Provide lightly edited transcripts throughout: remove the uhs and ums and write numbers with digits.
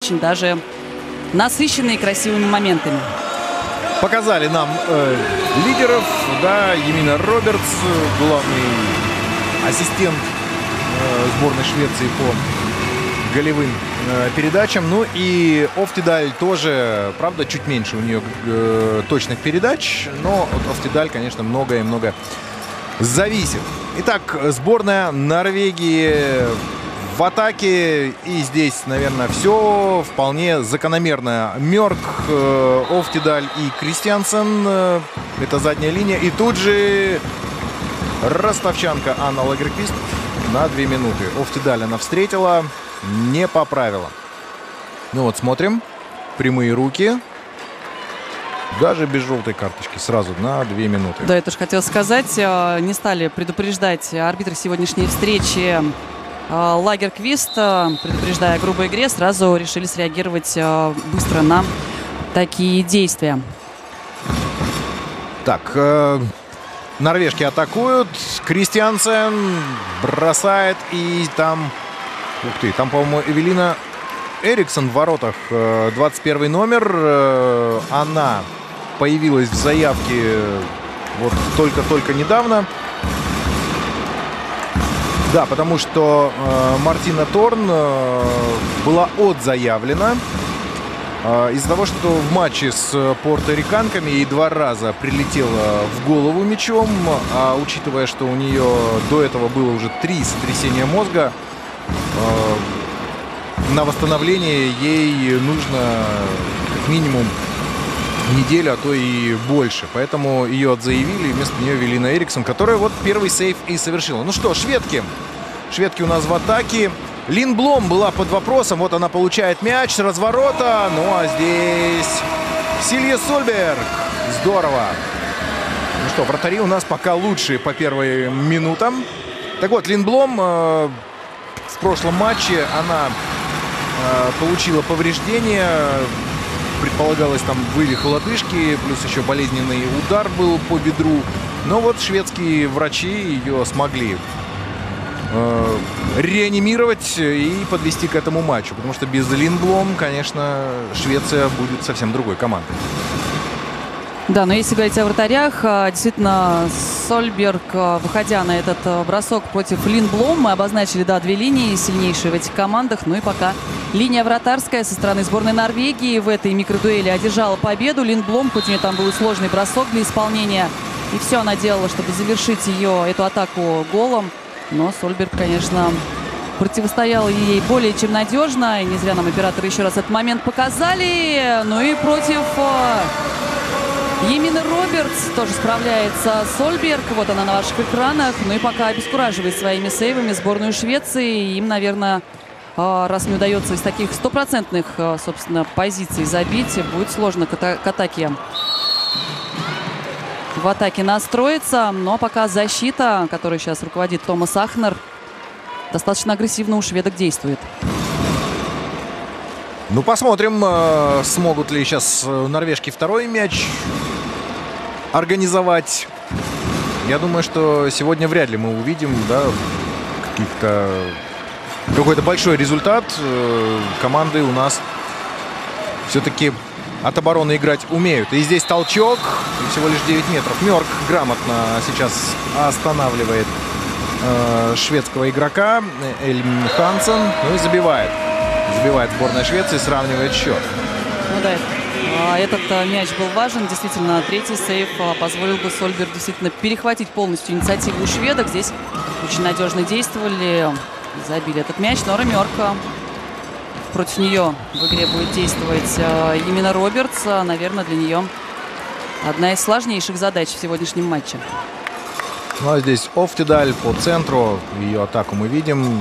очень даже насыщенный красивыми моментами. Показали нам лидеров, да, Емина Робертс, главный ассистент сборной Швеции по голевым передачам. Ну и Офтедаль тоже, правда, чуть меньше у нее точных передач, но от Офтедаль, конечно, многое зависит. Итак, сборная Норвегии в атаке, и здесь, наверное, все вполне закономерно. Мёрк, Офтедаль и Кристиансен. Это задняя линия. И тут же ростовчанка Анна Лагерквист на 2 минуты. Офтедаль она встретила, не поправила. Ну вот, смотрим. Прямые руки. Даже без желтой карточки. Сразу на 2 минуты. Да, это же хотел сказать. Не стали предупреждать арбитры сегодняшней встречи Лагерквист, предупреждая о грубой игре, сразу решили среагировать быстро на такие действия. Так, норвежки атакуют. Кристиансен бросает, и там, ух ты, там, по-моему, Эвелина Эриксон в воротах, 21 номер. Она появилась в заявке вот только-только недавно. Да, потому что Мартина Торн была отзаявлена из-за того, что в матче с порториканками ей 2 раза прилетело в голову мячом. А учитывая, что у нее до этого было уже 3 сотрясения мозга, на восстановление ей нужно как минимум неделю, а то и больше. Поэтому ее отзаявили, и вместо нее Эвелина Эриксон, которая вот первый сейв и совершила. Ну что, шведки. Шведки у нас в атаке. Линдблом была под вопросом. Вот она получает мяч с разворота. Ну а здесь Силья Сольберг. Здорово. Ну что, вратари у нас пока лучшие по первым минутам. Так вот, Линдблом в прошлом матче она получила повреждение. Предполагалось там вывих лодыжки, плюс еще болезненный удар был по бедру. Но вот шведские врачи ее смогли реанимировать и подвести к этому матчу. Потому что без Линдблом, конечно, Швеция будет совсем другой командой. Да, но если говорить о вратарях, действительно, Сольберг, выходя на этот бросок против Линдблом, мы обозначили, да, 2 линии, сильнейшие в этих командах. Ну и пока линия вратарская со стороны сборной Норвегии в этой микродуэли одержала победу. Линдблом, хоть у нее там был сложный бросок для исполнения, и все она делала, чтобы завершить эту атаку голом. Но Сольберг, конечно, противостоял ей более чем надежно. И не зря нам операторы еще раз этот момент показали. Ну и против Емины Робертс тоже справляется Сольберг. Вот она на ваших экранах. Ну и пока обескураживает своими сейвами сборную Швеции. Им, наверное, раз не удается из таких стопроцентных, собственно, позиций забить, будет сложно к атаке. В атаке настроиться. Но пока защита, которой сейчас руководит Томас Ахнер, достаточно агрессивно у шведок действует. Ну, посмотрим, смогут ли сейчас норвежки второй мяч организовать. Я думаю, что сегодня вряд ли мы увидим, да, какой-то большой результат. Команды у нас все-таки от обороны играть умеют. И здесь толчок. И всего лишь 9 метров. Мёрк грамотно сейчас останавливает шведского игрока Эльм Хансен. Ну и забивает. Забивает сборная Швеции, сравнивает счет. Ну да, этот мяч был важен. Действительно, третий сейв позволил бы Сольберг действительно перехватить полностью инициативу у шведок. Здесь очень надежно действовали, забили этот мяч. Нора Мёрк. Против нее в игре будет действовать Емина Робертс. Наверное, для нее одна из сложнейших задач в сегодняшнем матче. Ну а здесь Офтедаль по центру. Ее атаку мы видим.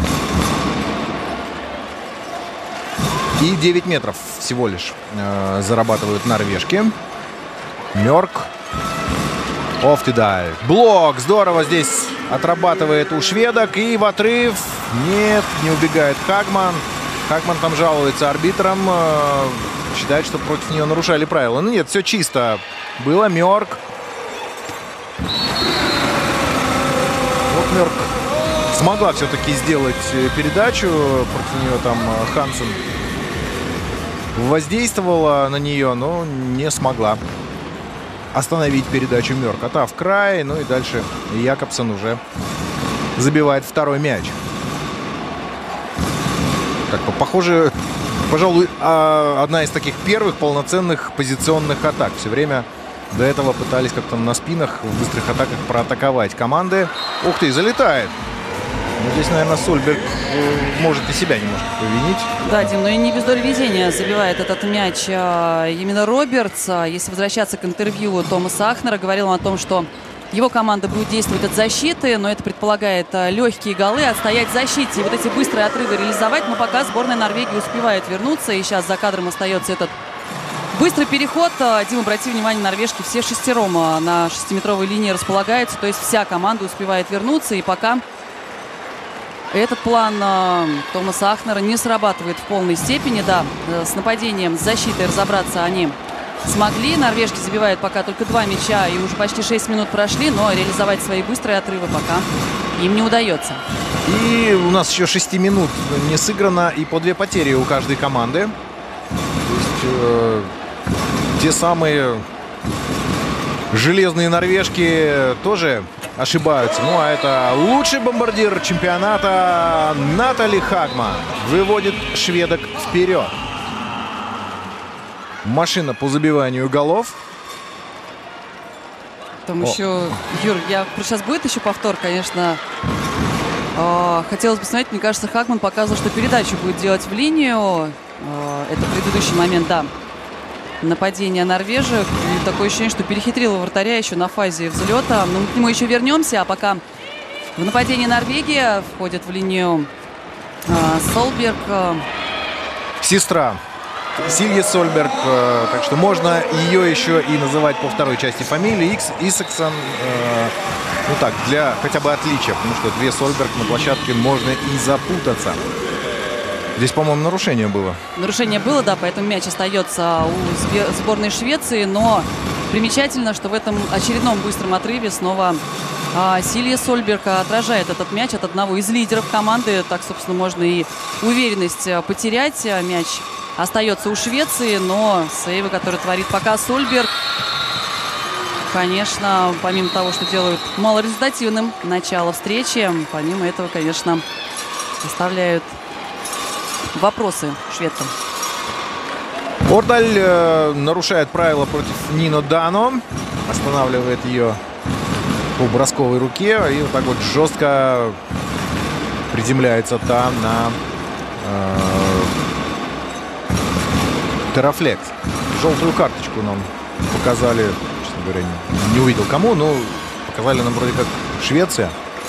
И 9 метров всего лишь зарабатывают норвежки. Мёрк. Офтедаль. Блок. Здорово здесь отрабатывает у шведок. И в отрыв. Нет, не убегает Хагман. Хагман там жалуется арбитрам. Считает, что против нее нарушали правила. Ну нет, все чисто было. Мёрк. Вот Мёрк смогла все-таки сделать передачу. Против нее там Хансен воздействовала на нее, но не смогла остановить передачу Мёркота в край. Ну и дальше Якобсон уже забивает второй мяч. Похоже, пожалуй, одна из таких первых полноценных позиционных атак. Все время до этого пытались как-то на спинах в быстрых атаках проатаковать команды. Ух ты, залетает. Ну, здесь, наверное, Сольберг может и себя немножко повинить. Да, Дим, но и не без доли везения забивает этот мяч именно Робертс. Если возвращаться к интервью Томаса Ахнера, говорил он о том, что его команда будет действовать от защиты, но это предполагает легкие голы, отстоять в защите и вот эти быстрые отрывы реализовать. Но пока сборная Норвегии успевает вернуться, и сейчас за кадром остается этот быстрый переход. Дима, обрати внимание, норвежки все шестером на 6-метровой линии располагаются, то есть вся команда успевает вернуться, и пока этот план Томаса Ахнера не срабатывает в полной степени. Да, с нападением, с защитой разобраться они смогли. Норвежки забивают пока только 2 мяча, и уже почти 6 минут прошли, но реализовать свои быстрые отрывы пока им не удается. И у нас еще 6 минут не сыграно, и по 2 потери у каждой команды. То есть те самые железные норвежки тоже ошибаются. Ну, а это лучший бомбардир чемпионата Натали Хагман выводит шведок вперед. Машина по забиванию голов. Там еще, Юр, сейчас будет еще повтор, конечно. Хотелось бы смотреть, мне кажется, Хагман показывал, что передачу будет делать в линию. Это предыдущий момент, да. Нападение норвежек. И такое ощущение, что перехитрила вратаря еще на фазе взлета. Но мы к нему еще вернемся. А пока в нападении Норвегии входит в линию Сольберг. Сестра Силье Сольберг. Так что можно ее еще и называть по второй части фамилии. Исаксон. Ну так, для хотя бы отличия. Потому что 2 Сольберг на площадке можно и запутаться. Здесь, по-моему, нарушение было. Нарушение было, да, поэтому мяч остается у сборной Швеции. Но примечательно, что в этом очередном быстром отрыве снова Силье Сольберг отражает этот мяч от одного из лидеров команды. Так, собственно, можно и уверенность потерять. Мяч остается у Швеции, но сейвы, которые творит пока Сольберг, конечно, помимо того, что делают малорезультативным начало встречи, помимо этого, конечно, оставляют вопросы шведкам. Ордаль нарушает правила против Нино Дано. Останавливает ее по бросковой руке. И вот так вот жестко приземляется там на Терафлекс. Желтую карточку нам показали, честно говоря, не увидел кому, но показали нам вроде как Швеция.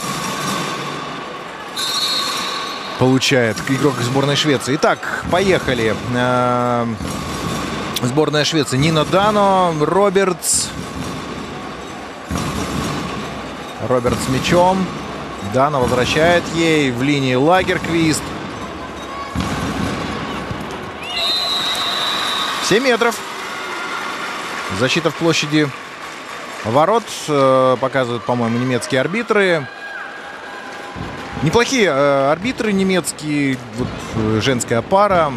Получает игрок сборной Швеции. Итак, поехали. Сборная Швеции. Нино Дано, Робертс. Робертс с мячом. Дано возвращает ей в линии Лагерквист. 7 метров. Защита в площади ворот. Показывают, по-моему, немецкие арбитры. Неплохие арбитры немецкие. Вот, женская пара.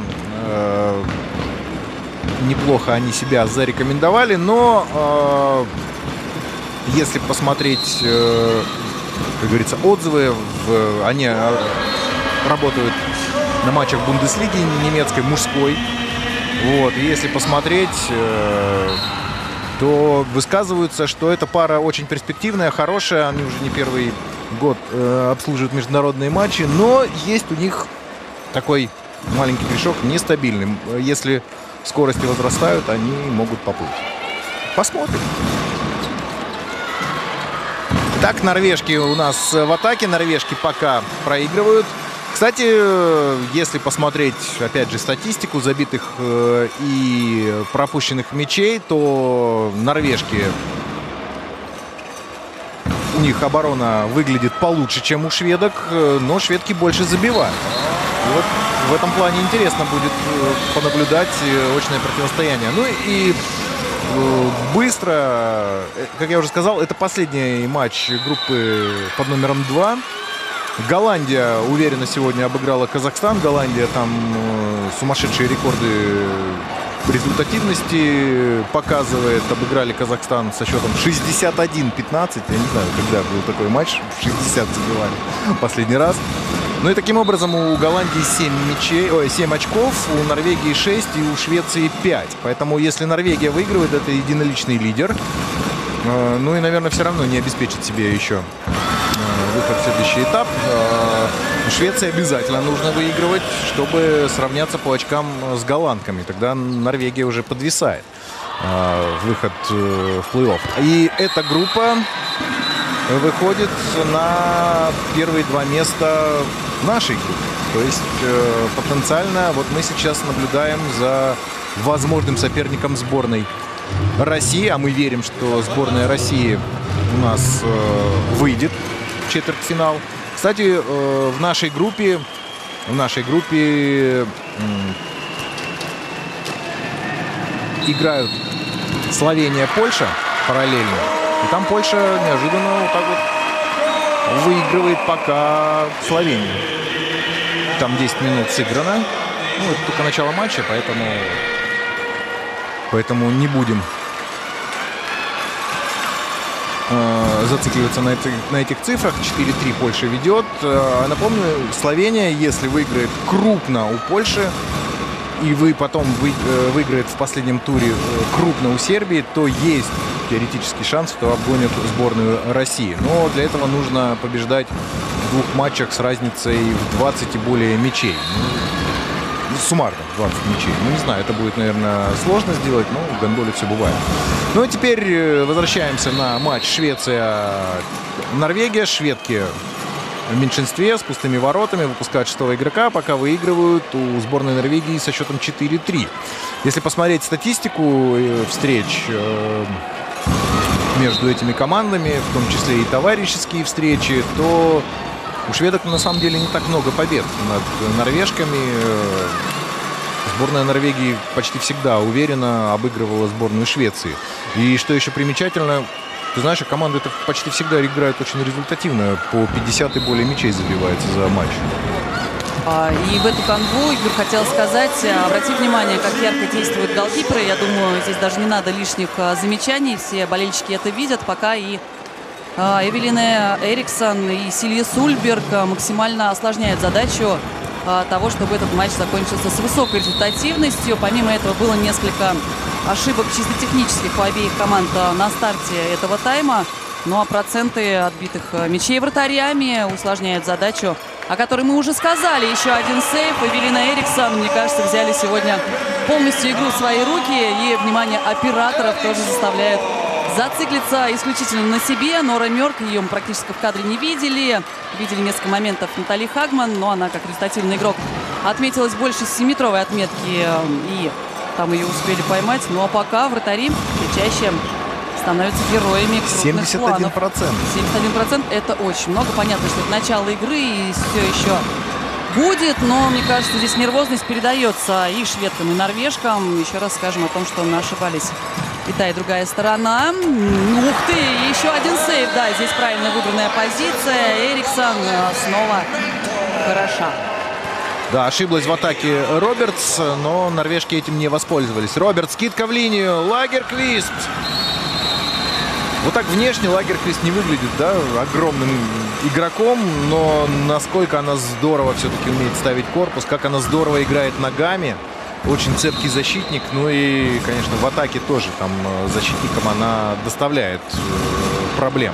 Неплохо они себя зарекомендовали. Но если посмотреть, как говорится, отзывы, они работают на матчах Бундеслиги немецкой, мужской. Вот, и если посмотреть, то высказываются, что эта пара очень перспективная, хорошая. Они уже не первый год обслуживают международные матчи, но есть у них такой маленький грешок, нестабильный. Если скорости возрастают, они могут поплыть. Посмотрим. Так, норвежки у нас в атаке. Норвежки пока проигрывают. Кстати, если посмотреть, опять же, статистику забитых и пропущенных мячей, то норвежки, у них оборона выглядит получше, чем у шведок, но шведки больше забивают. И вот в этом плане интересно будет понаблюдать очное противостояние. Ну и быстро, как я уже сказал, это последний матч группы под номером 2. Голландия уверенно сегодня обыграла Казахстан. Голландия там сумасшедшие рекорды результативности показывает. Обыграли Казахстан со счетом 61-15. Я не знаю, когда был такой матч. 60 забивали последний раз. Ну и таким образом у Голландии 7 очков, у Норвегии 6 и у Швеции 5. Поэтому если Норвегия выигрывает, это единоличный лидер. Ну и, наверное, все равно не обеспечит себе еще выход в следующий этап. Швеции обязательно нужно выигрывать, чтобы сравняться по очкам с голландками. Тогда Норвегия уже подвисает выход в плей-офф. И эта группа выходит на первые два места нашей группы. То есть потенциально вот мы сейчас наблюдаем за возможным соперником сборной России. А мы верим, что сборная России у нас выйдет в четвертьфинал. Кстати, в нашей группе играют Словения, Польша параллельно. И там Польша неожиданно вот так вот выигрывает пока Словению. Там 10 минут сыграно. Ну, это только начало матча, поэтому не будем зацикливаться на этих цифрах. 4-3 Польша ведет. Напомню, Словения, если выиграет крупно у Польши и потом выиграет в последнем туре крупно у Сербии, то есть теоретический шанс, что обгонят сборную России. Но для этого нужно побеждать в двух матчах с разницей в 20 и более мячей. Суммарно 20 мячей. Ну, не знаю, это будет, наверное, сложно сделать, но в гандболе все бывает. Ну, а теперь возвращаемся на матч Швеция-Норвегия. Шведки в меньшинстве, с пустыми воротами, выпускают шестого игрока, пока выигрывают у сборной Норвегии со счетом 4-3. Если посмотреть статистику встреч между этими командами, в том числе и товарищеские встречи, то у шведок на самом деле не так много побед над норвежками. Сборная Норвегии почти всегда уверенно обыгрывала сборную Швеции. И что еще примечательно, ты знаешь, команды это почти всегда играют очень результативно. По 50 и более мячей забивается за матч. И в эту канву, Юр, хотел сказать, обрати внимание, как ярко действуют голкиперы. Я думаю, здесь даже не надо лишних замечаний. Все болельщики это видят, пока и Эвелина Эриксон и Силья Сульберг максимально осложняют задачу того, чтобы этот матч закончился с высокой результативностью. Помимо этого было несколько ошибок чисто технических у обеих команд на старте этого тайма. Ну а проценты отбитых мячей вратарями усложняют задачу, о которой мы уже сказали. Еще один сейв. Эвелина Эриксон, мне кажется, взяли сегодня полностью игру в свои руки. И внимание операторов тоже заставляет зациклиться исключительно на себе. Нора Мёрк, ее мы практически в кадре не видели. Видели несколько моментов Натали Хагман, но она как результативный игрок отметилась больше 7-метровой отметки. И там ее успели поймать. Ну а пока вратари чаще становятся героями крупных 71%. планов. 71% это очень много. Понятно, что это начало игры и все еще будет. Но мне кажется, здесь нервозность передается и шведкам, и норвежкам. Еще раз скажем о том, что мы ошибались и та, и другая сторона. Ух ты, еще один сейв. Да, здесь правильно выбранная позиция. Эриксон снова хороша. Да, ошиблась в атаке Робертс, но норвежки этим не воспользовались. Робертс, скидка в линию, Лагерквист. Вот так внешне Лагерквист не выглядит, да, огромным игроком, но насколько она здорово все-таки умеет ставить корпус, как она здорово играет ногами. Очень цепкий защитник, ну и, конечно, в атаке тоже там защитникам она доставляет проблем.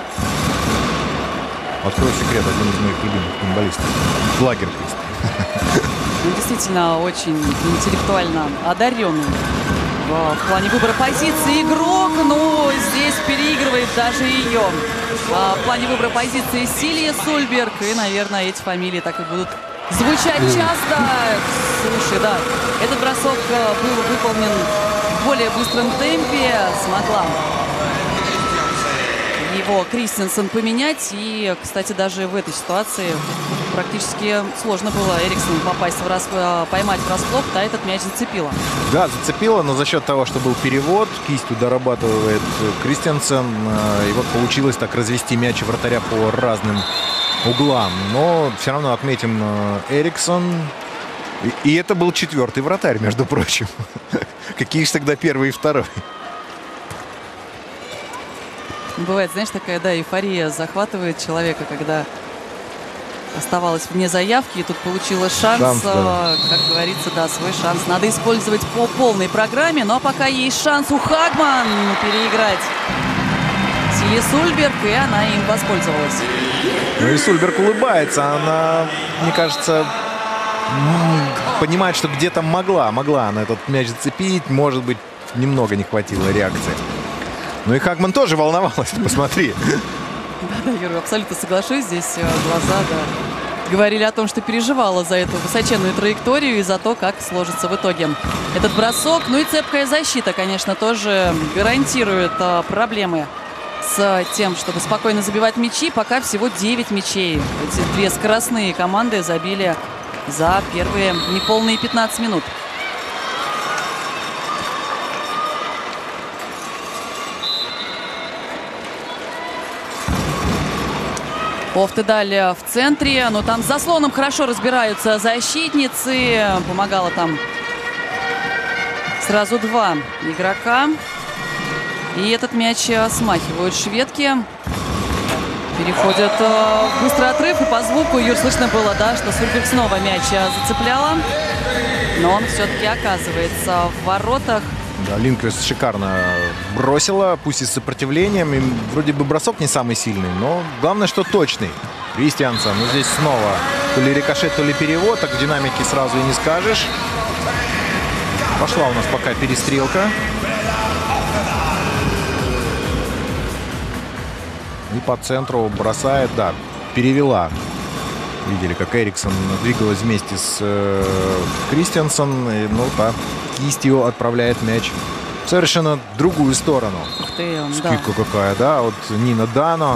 Открою секрет, один из моих любимых футболистов. Лагерквист. Ну, действительно, очень интеллектуально одаренный в плане выбора позиции игрок. Но здесь переигрывает даже ее. В плане выбора позиции Силья Сульберг. И, наверное, эти фамилии так и будут звучать часто. Слушай, да, этот бросок был выполнен в более быстром темпе. Смогла его Кристенсен поменять. И, кстати, даже в этой ситуации практически сложно было Эриксон поймать врасплох. Да, этот мяч зацепила. Да, зацепила, но за счет того, что был перевод, кистью дорабатывает Кристенсен. И вот получилось так развести мяч вратаря по разным углам. Но все равно отметим Эриксон. И это был 4-й вратарь, между прочим. Какие же тогда первый и второй? Бывает, знаешь, такая, да, эйфория захватывает человека, когда оставалась вне заявки и тут получила шанс, да. как говорится, да, свой шанс надо использовать по полной программе. Ну а пока есть шанс у Хагман переиграть Силе Сульберг, и она им воспользовалась. Ну и Сульберг улыбается. Она, мне кажется, понимает, что где-то могла она этот мяч зацепить. Может быть, немного не хватило реакции. Ну и Хагман тоже волновалась, посмотри. Да, Юра, абсолютно соглашусь. Здесь глаза, да, говорили о том, что переживала за эту высоченную траекторию и за то, как сложится в итоге этот бросок. Ну и цепкая защита, конечно, тоже гарантирует проблемы с тем, чтобы спокойно забивать мячи. Пока всего 9 мячей. Эти две скоростные команды забили за первые неполные 15 минут. Офтедаль в центре, но там с заслоном хорошо разбираются защитницы. Помогала там сразу два игрока. И этот мяч смахивают шведки. Переходят в быстрый отрыв. И по звуку, Юр, слышно было, да, что Сульберг снова мяч зацепляла. Но он все-таки оказывается в воротах. Да, Линквист шикарно бросила, пусть и с сопротивлением. И вроде бы бросок не самый сильный, но главное, что точный. Кристиансен, ну здесь снова то ли рикошет, то ли перевод, так в динамике сразу и не скажешь. Пошла у нас пока перестрелка. И по центру бросает, да, перевела. Видели, как Эриксон двигалась вместе с Кристиансен. И, ну, да, кистью отправляет мяч в совершенно другую сторону. Ух ты, скидка какая, да, вот Нина Дано.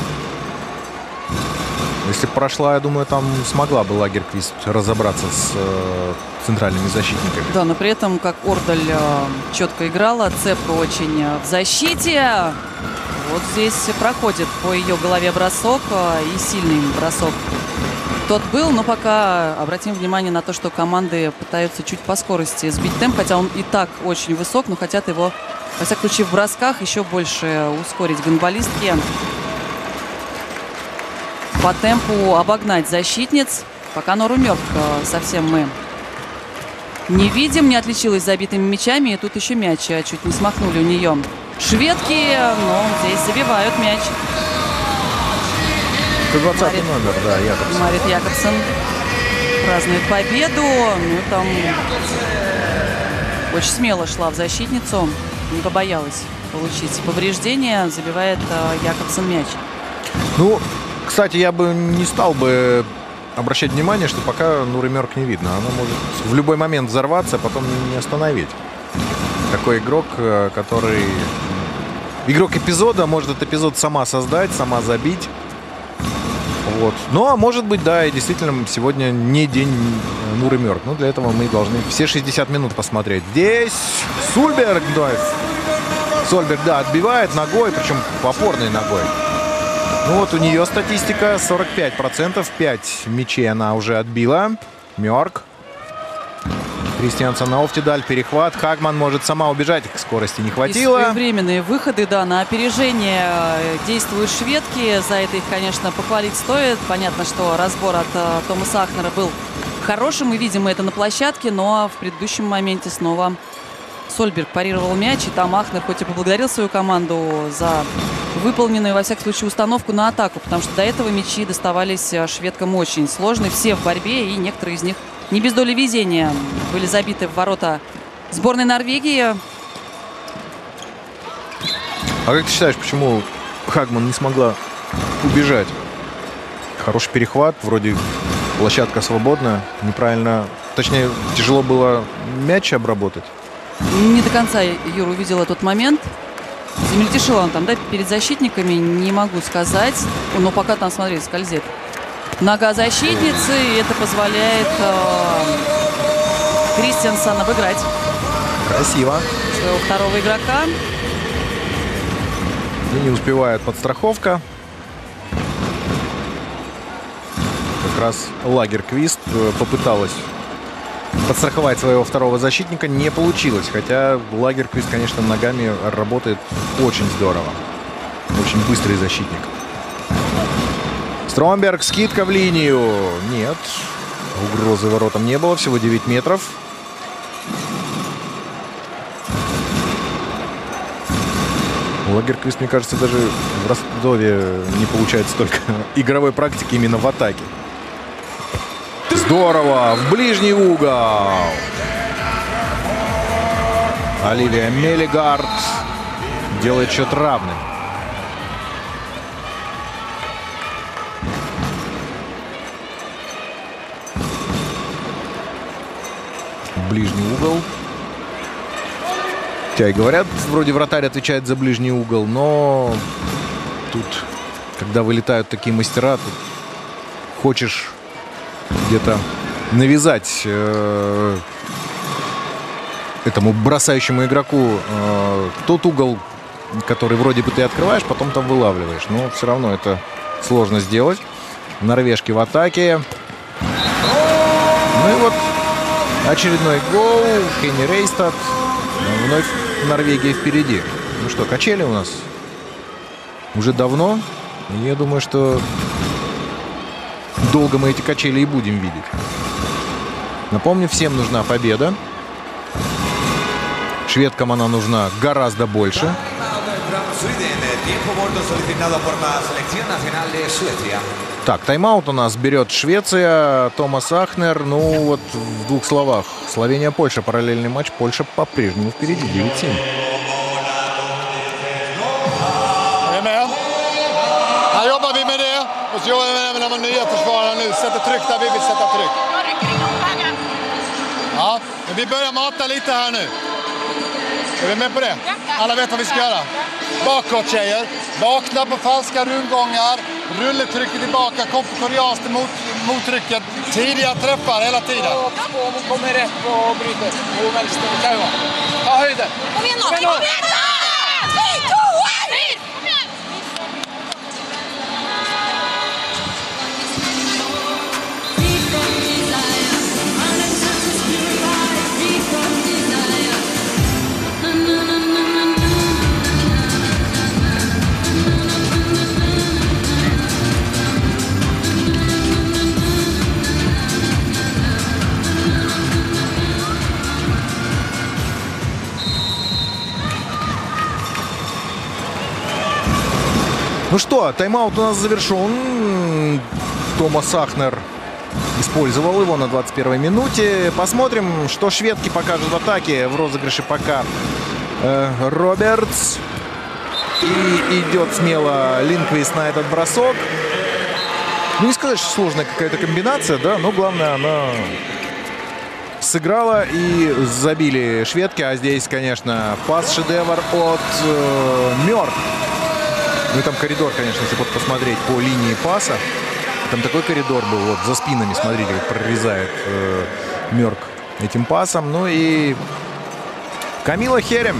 Если бы прошла, я думаю, там смогла бы Лагерквист разобраться с центральными защитниками. Да, но при этом, как Ордаль четко играла, цепка очень в защите. Вот здесь проходит по ее голове бросок, и сильный бросок тот был. Но пока обратим внимание на то, что команды пытаются чуть по скорости сбить темп, хотя он и так очень высок, но хотят его, во всяком случае, в бросках еще больше ускорить. Гандболистки по темпу обогнать защитниц. Пока Нору Мёрк совсем мы не видим, не отличилась забитыми мячами. И тут еще мяч чуть не смахнули у нее шведки, но здесь забивают мяч. 120-й номер, да, Якобсон. Марит Якобсон празднует победу. Ну, там очень смело шла в защитницу. Не побоялась получить повреждения. Забивает Якобсон мяч. Ну, кстати, я бы не стал бы обращать внимание, что пока Нуры Мёрк не видно. Она может в любой момент взорваться, а потом не остановить. Такой игрок, который... Игрок эпизода, может этот эпизод сама создать, сама забить. Вот. Ну, а может быть, да, и действительно, сегодня не день Нуры Мёрк. Но для этого мы должны все 60 минут посмотреть. Здесь Сульберг, да. Сульберг, да, отбивает ногой, причем опорной ногой. Ну вот у нее статистика 45%. 5 мячей она уже отбила. Мёрк. Кристиансен на офтедаль, перехват. Хагман может сама убежать, скорости не хватило. И своевременные выходы, да, на опережение действуют шведки. За это их, конечно, похвалить стоит. Понятно, что разбор от Томаса Ахнера был хорошим. Мы видим это на площадке, но в предыдущем моменте снова Сольберг парировал мяч. И там Ахнер хоть и поблагодарил свою команду за выполненную, во всяком случае, установку на атаку. Потому что до этого мячи доставались шведкам очень сложные. Все в борьбе, и некоторые из них не без доли везения были забиты в ворота сборной Норвегии. А как ты считаешь, почему Хагман не смогла убежать? Хороший перехват, вроде площадка свободная. Неправильно, точнее, тяжело было мяч обработать. Не до конца Юра увидела тот момент. Землетешила он там, да, перед защитниками, не могу сказать. Но пока там, смотри, скользит нога защитницы, и это позволяет Кристиансен обыграть. Красиво. Своего второго игрока. И не успевает подстраховка. раз Лагерквист попыталась подстраховать своего второго защитника. Не получилось. Хотя Лагерквист, конечно, ногами работает очень здорово. Очень быстрый защитник. Стромберг, скидка в линию. Нет. Угрозы воротам не было. Всего 9 метров. Лагерквист, мне кажется, даже в Ростове не получает столько игровой практики именно в атаке. Здорово! В ближний угол! Оливия Мелигард делает счет равным. Ближний угол. Хотя и говорят, вроде вратарь отвечает за ближний угол, но тут, когда вылетают такие мастера, тут хочешь где-то навязать этому бросающему игроку тот угол, который вроде бы ты открываешь, потом там вылавливаешь. Но все равно это сложно сделать. Норвежки в атаке. Ну и вот очередной гол. Хенни Рейстад. Вновь Норвегия впереди. Ну что, качели у нас уже давно. Я думаю, что долго мы эти качели и будем видеть. Напомню, всем нужна победа. Шведкам она нужна гораздо больше. Так, тайм-аут у нас берет Швеция. Томас Ахнер. Ну вот в двух словах. Словения-Польша. Параллельный матч. Польша по-прежнему впереди. 9-7. Här jobbar vi med det och så jobbar vi med de nya försvararna nu. Sätter tryck där vi vill sätta tryck. Ja, men vi börjar mata lite här nu. Är vi med på det? Alla vet vad vi ska göra. Bakåt tjejer. Vakna på falska rundgångar. Rulletrycket tillbaka. Kom på koreanskt mottrycket. Tidiga träffar hela tiden. Om hon kommer rätt och bryter. Och vänster. Det kan ju vara. Ta höjden. Kom igen då. Kom igen då. Ну что, тайм-аут у нас завершен. Томас Ахнер использовал его на 21-й минуте. Посмотрим, что шведки покажут в атаке. В розыгрыше пока Робертс. И идет смело Линквист на этот бросок. Ну, не сказать, что сложная какая-то комбинация, да, но главное, она сыграла и забили шведки. А здесь, конечно, пас-шедевр от Мёрк. Ну и там коридор, конечно, если вот посмотреть по линии паса. Там такой коридор был, вот за спинами, смотрите, как прорезает Мёрк этим пасом. Ну и Камила Херем.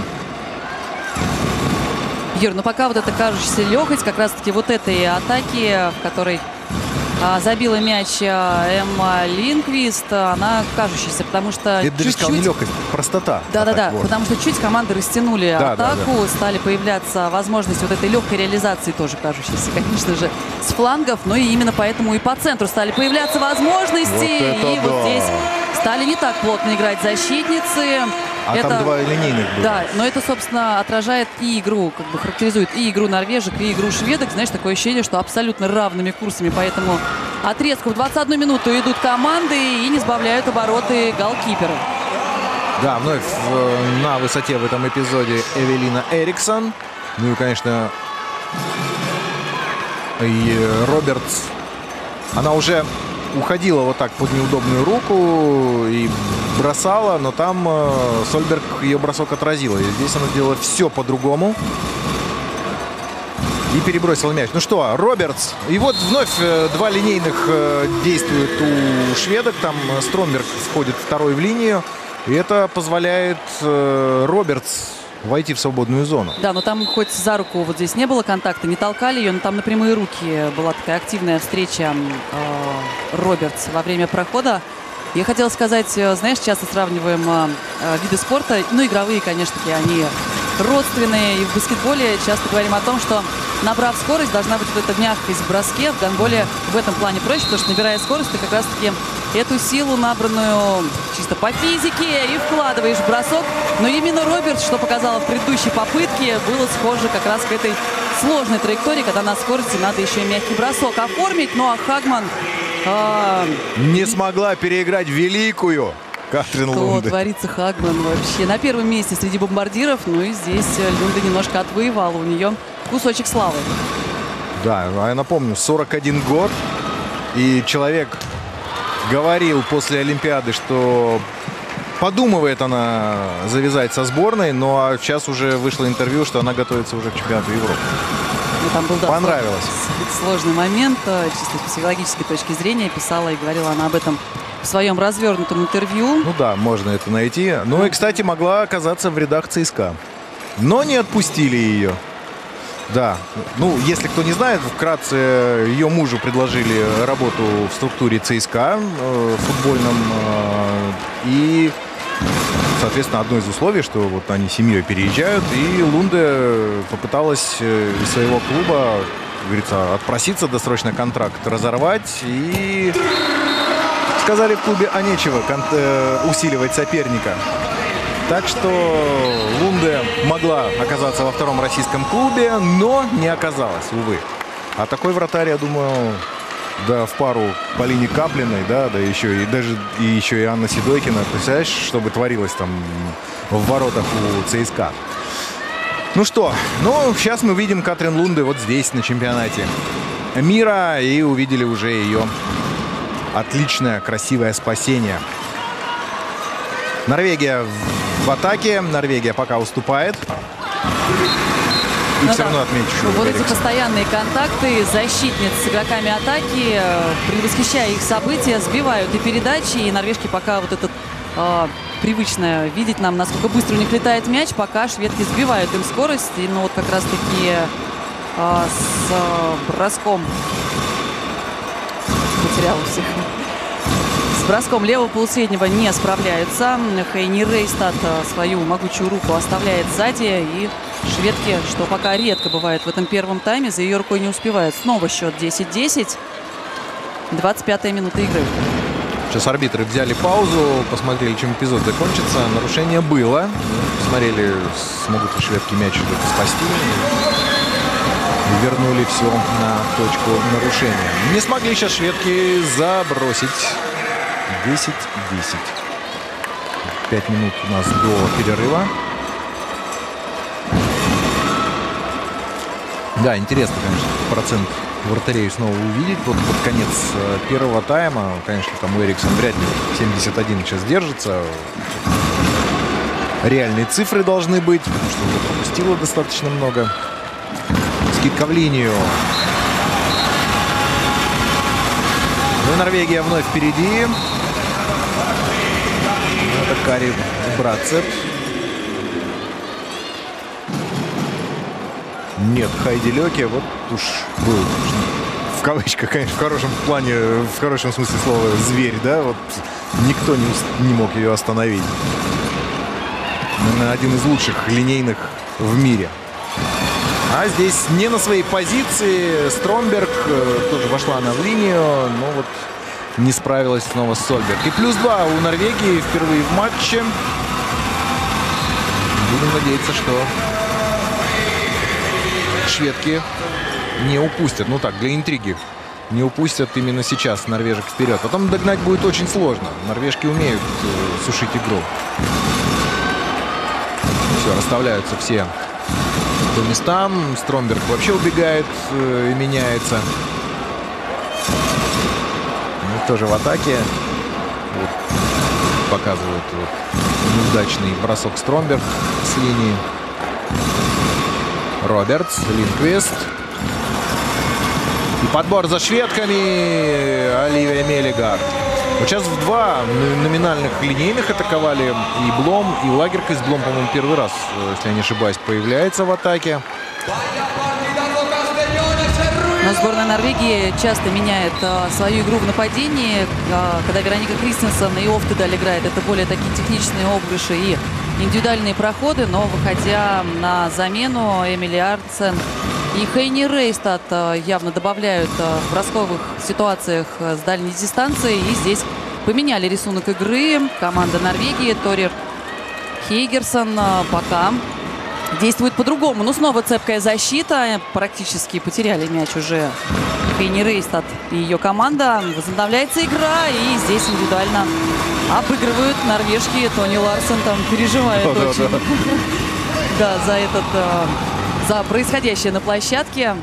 Юр, ну пока вот эта кажущаяся легкость как раз-таки вот этой атаки, в которой забила мяч Эмма Линквист, она кажущаяся, потому что это даже сказал, не легкость, простота. Да-да-да, вот. потому что чуть команды растянули атаку, стали появляться возможности вот этой легкой реализации, тоже кажущейся, конечно же, с флангов, но и именно поэтому и по центру стали появляться возможности, вот вот здесь стали не так плотно играть защитницы. А это, там два линейных было. Да, но это, собственно, отражает и игру, как бы характеризует и игру норвежек, и игру шведок. Знаешь, такое ощущение, что абсолютно равными курсами. Поэтому отрезку в 21 минуту идут команды и не сбавляют обороты голкиперы. Да, вновь на высоте в этом эпизоде Эвелина Эриксон. Ну и, конечно, и Робертс. Она уже уходила вот так под неудобную руку и бросала, но там Сольберг ее бросок отразила. И здесь она сделала все по-другому. И перебросила мяч. Ну что, Робертс. И вот вновь два линейных действуют у шведок. Там Стромберг входит второй в линию. И это позволяет Робертс войти в свободную зону. Да, но там хоть за руку вот здесь не было контакта, не толкали ее, но там на прямые руки была такая активная встреча Робертс во время прохода. Я хотела сказать, знаешь, часто сравниваем виды спорта, ну, игровые, конечно-таки, они родственные. И в баскетболе часто говорим о том, что, набрав скорость, должна быть вот эта мягкость в броске. В гандболе в этом плане проще, потому что, набирая скорость, ты как раз-таки эту силу, набранную чисто по физике, и вкладываешь в бросок. Но именно Робертс, что показала в предыдущей попытке, было схоже как раз к этой сложной траектории, когда на скорости надо еще и мягкий бросок оформить. Ну а Хагман не смогла переиграть великую Катрин Лунде. Что творится Хагман вообще на первом месте среди бомбардиров. Ну и здесь Лунде немножко отвоевала у нее кусочек славы. Да, я напомню, 41 год. И человек говорил после Олимпиады, что подумывает она завязать со сборной. Ну а сейчас уже вышло интервью, что она готовится уже к чемпионату Европы. Ну, там был, да, понравилось. Сложный момент, чисто с психологической точки зрения. Писала и говорила она об этом в своем развернутом интервью. Ну да, можно это найти. Ну и, кстати, могла оказаться в рядах ЦСКА. Но не отпустили ее. Да, ну, если кто не знает, вкратце ее мужу предложили работу в структуре ЦСКА футбольном. И, соответственно, одно из условий, что вот они семьей переезжают. И Лунде попыталась из своего клуба, как говорится, отпроситься, досрочно контракт разорвать. И сказали в клубе, а нечего усиливать соперника. Так что Лунде могла оказаться во втором российском клубе, но не оказалась, увы. А такой вратарь, я думаю, да, в пару Полине Каплиной, да еще и даже еще и Анна Седойкина. Представляешь, что бы творилось там в воротах у ЦСКА? Ну что, ну сейчас мы видим Катрин Лунде вот здесь, на чемпионате мира, и увидели уже ее отличное, красивое спасение. Норвегия в атаке. Норвегия пока уступает. И все равно отмечу. Вот эти постоянные контакты защитниц с игроками атаки, предвосхищая их события, сбивают и передачи. И норвежки пока вот этот привычно видеть нам, насколько быстро у них летает мяч, пока шведки сбивают им скорость. И ну вот как раз таки с броском потеряла всех. С броском левого полусреднего не справляются. Хейни Рейстад свою могучую руку оставляет сзади. И шведки, что пока редко бывает в этом первом тайме, за ее рукой не успевают. Снова счет 10-10. 25-я минута игры. Сейчас арбитры взяли паузу, посмотрели, чем эпизод закончится. Нарушение было. Посмотрели, смогут ли шведки мяч спасти. И вернули все на точку нарушения. Не смогли сейчас шведки забросить. 10-10. 5 минут у нас до перерыва. Да, интересно, конечно, процент вратарей снова увидеть. Вот под конец первого тайма, конечно, там у Эриксон вряд ли 71 сейчас держится. Реальные цифры должны быть, потому что уже пропустила достаточно много. Скидка в линию. Ну и Норвегия вновь впереди. Это Кари Братцеп. Нет, Хайди Леки, вот уж был, в кавычках, конечно, в хорошем плане, в хорошем смысле слова, зверь, да, вот никто не мог ее остановить. Наверное, один из лучших линейных в мире. А здесь не на своей позиции. Стромберг, тоже вошла она в линию, но вот не справилась снова с Сольберг. И +2 у Норвегии впервые в матче. Будем надеяться, что шведки не упустят. Ну так, для интриги. Не упустят именно сейчас норвежек вперед. Потом догнать будет очень сложно. Норвежки умеют сушить игру. Все, расставляются все по местам. Стромберг вообще убегает и меняется. Ну, тоже в атаке. Вот, показывают вот неудачный бросок Стромберг с линии. Робертс, Линквист. И подбор за шведками. Оливия Мелигард. Вот сейчас в два номинальных линейных атаковали и Блом, и Лагерквист. Блом, по-моему, первый раз, если я не ошибаюсь, появляется в атаке. Но сборная Норвегии часто меняет свою игру в нападении. Когда Вероника Кристенсен и Офтедаль играет, это более такие техничные обрыши и индивидуальные проходы. Но выходя на замену, Эмили Арнсен и Хейни Рейстад явно добавляют в бросковых ситуациях с дальней дистанции. И здесь поменяли рисунок игры. Команда Норвегии, Торир Хейгерсон пока действует по-другому. Но снова цепкая защита. Практически потеряли мяч уже Хейни Рейстад и ее команда. Возобновляется игра. И здесь индивидуально обыгрывают норвежки. Тони Ларсен там переживает очень. Да, за происходящее на площадке.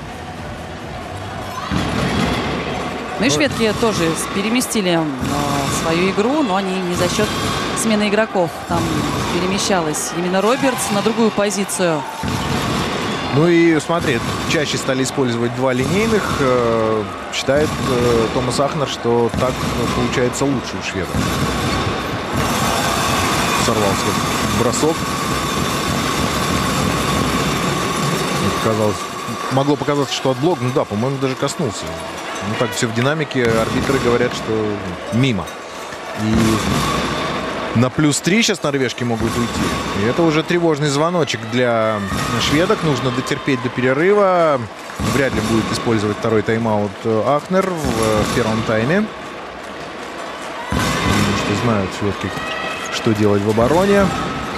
Ну и шведки тоже переместили свою игру, но они не за счет смены игроков. Там перемещалась именно Робертс на другую позицию. Ну и смотри, чаще стали использовать два линейных. Считает Томас Ахнер, что так получается лучше у шведов. Сорвался бросок. Могло показаться, что от блока. Ну да, по-моему, даже коснулся. Ну так все в динамике. Арбитры говорят, что мимо. И на +3 сейчас норвежки могут уйти. И это уже тревожный звоночек для шведок. Нужно дотерпеть до перерыва. Вряд ли будет использовать второй тайм-аут Ахнер в первом тайме. Потому что знают шведки, что делать в обороне.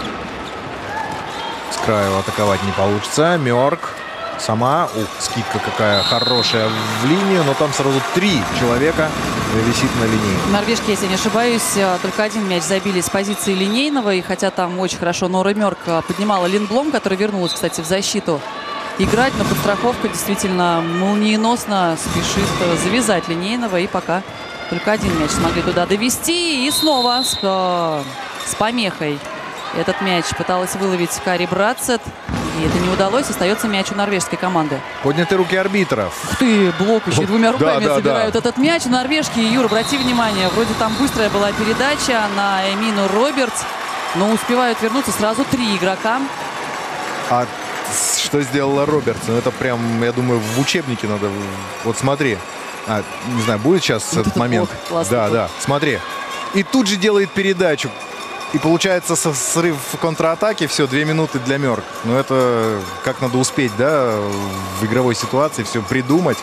С краю атаковать не получится. Мёрк сама. Скидка какая хорошая в линию. Но там сразу 3 человека висит на линии. Норвежки, если не ошибаюсь, только один мяч забили с позиции линейного. И хотя там очень хорошо Нора Мёрк поднимала Линдблом, которая вернулась, кстати, в защиту играть. Но подстраховка действительно молниеносно спешит завязать линейного. И пока только один мяч смогли туда довести. И снова с помехой этот мяч пыталась выловить Кари Братсет. И это не удалось. Остается мяч у норвежской команды. Подняты руки арбитров. Ух ты, блок еще двумя руками забирают да. этот мяч. Норвежки, Юр, обрати внимание, вроде там быстрая была передача на Эмину Робертс. Но успевают вернуться сразу 3 игрока. А что сделала Робертс? Ну, это прям, я думаю, в учебнике надо. Вот смотри. Не знаю, будет сейчас вот этот момент. Да, смотри. И тут же делает передачу. И получается срыв в контратаке. Все, 2 минуты для Мёрк. Но это как надо успеть, да, в игровой ситуации все придумать.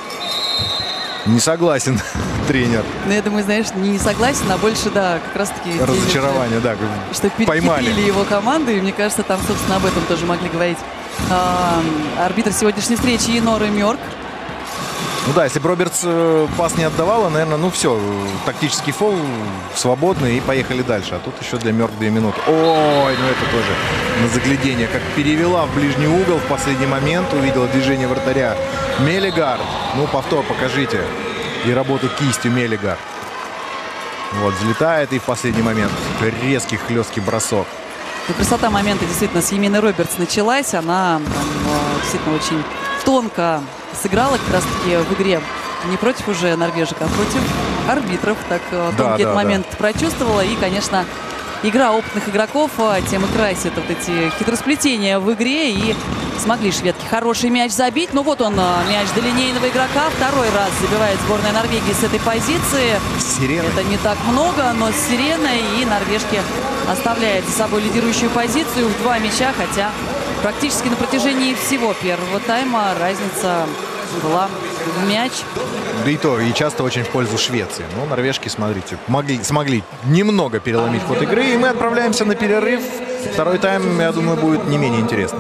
Не согласен тренер. Ну, я думаю, знаешь, не согласен, а больше, да, как раз-таки... Разочарование, да, что поймали. Перекипели его команду, и мне кажется, там, собственно, об этом тоже могли говорить арбитр сегодняшней встречи и Нора Мёрк. Ну да, если бы Робертс пас не отдавала, наверное, ну все, тактический фол, свободный, и поехали дальше. А тут еще для Мёрк 2 минуты. Ой, ну это тоже на заглядение. Как перевела в ближний угол в последний момент, увидела движение вратаря Мелигард. Ну, повтор покажите. И работу кистью Мелигард. Вот, взлетает и в последний момент резкий хлесткий бросок. И красота момента действительно с Еминой Робертс началась. Она действительно очень тонко сыграла как раз-таки в игре не против уже норвежек, а против арбитров. Так тонкий этот момент прочувствовала. И, конечно, игра опытных игроков тем и красит вот эти хитросплетения в игре. И смогли шведки хороший мяч забить. Ну вот он, мяч до линейного игрока. Второй раз забивает сборная Норвегии с этой позиции. Сирена. Это не так много, но с сиреной. И норвежки оставляют за собой лидирующую позицию в 2 мяча. Хотя практически на протяжении всего первого тайма разница была в мяч. Да и то, и часто очень в пользу Швеции. Но норвежки, смотрите, смогли немного переломить ход игры. И мы отправляемся на перерыв. Второй тайм, я думаю, будет не менее интересным.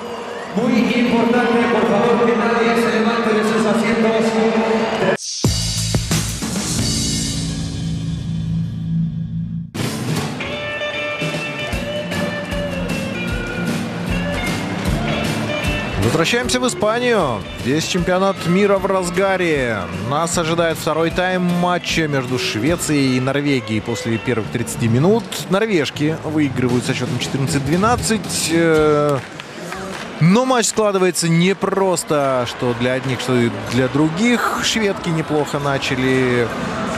Возвращаемся в Испанию. Здесь чемпионат мира в разгаре. Нас ожидает второй тайм матча между Швецией и Норвегией. После первых 30 минут норвежки выигрывают со счетом 14-12. Но матч складывается непросто, что для одних, что и для других. Шведки неплохо начали.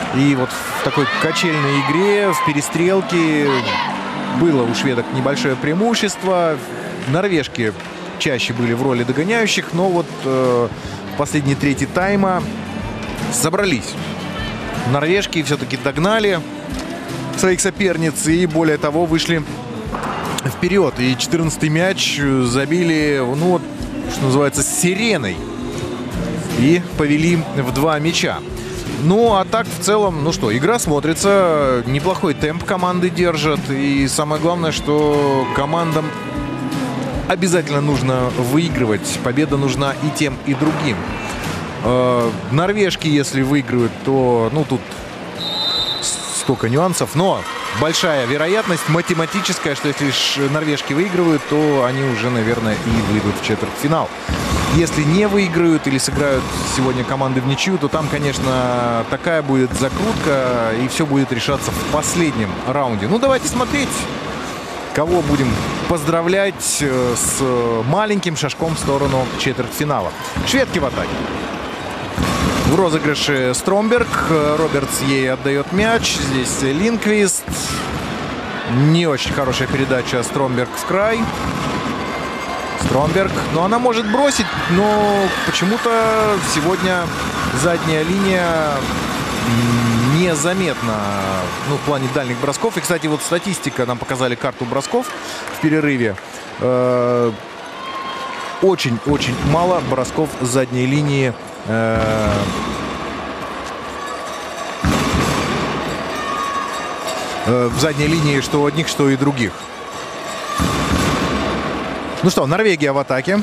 И вот в такой качельной игре, в перестрелке было у шведок небольшое преимущество. Норвежки чаще были в роли догоняющих, но вот в последней трети тайма собрались. Норвежки все-таки догнали своих соперниц и, более того, вышли вперед. И 14-й мяч забили, ну вот, что называется, с сиреной. И повели в 2 мяча. Ну, а так, в целом, ну что, игра смотрится. Неплохой темп команды держат. И самое главное, что командам обязательно нужно выигрывать. Победа нужна и тем, и другим. Норвежки, если выигрывают, то, ну, тут столько нюансов. Но большая вероятность математическая, что если норвежки выигрывают, то они уже, наверное, и выйдут в четвертьфинал. Если не выиграют или сыграют сегодня команды в ничью, то там, конечно, такая будет закрутка, и все будет решаться в последнем раунде. Ну, давайте смотреть, кого будем поздравлять с маленьким шажком в сторону четвертьфинала. Шведки в атаке. В розыгрыше Стромберг. Робертс ей отдает мяч. Здесь Линквист. Не очень хорошая передача. Стромберг в край. Стромберг. Но она может бросить, но почему-то сегодня задняя линия незаметна, ну, в плане дальних бросков. И, кстати, вот статистика. Нам показали карту бросков в перерыве. Очень-очень мало бросков с задней линии. В задней линии что у одних, что и других. Ну что, Норвегия в атаке.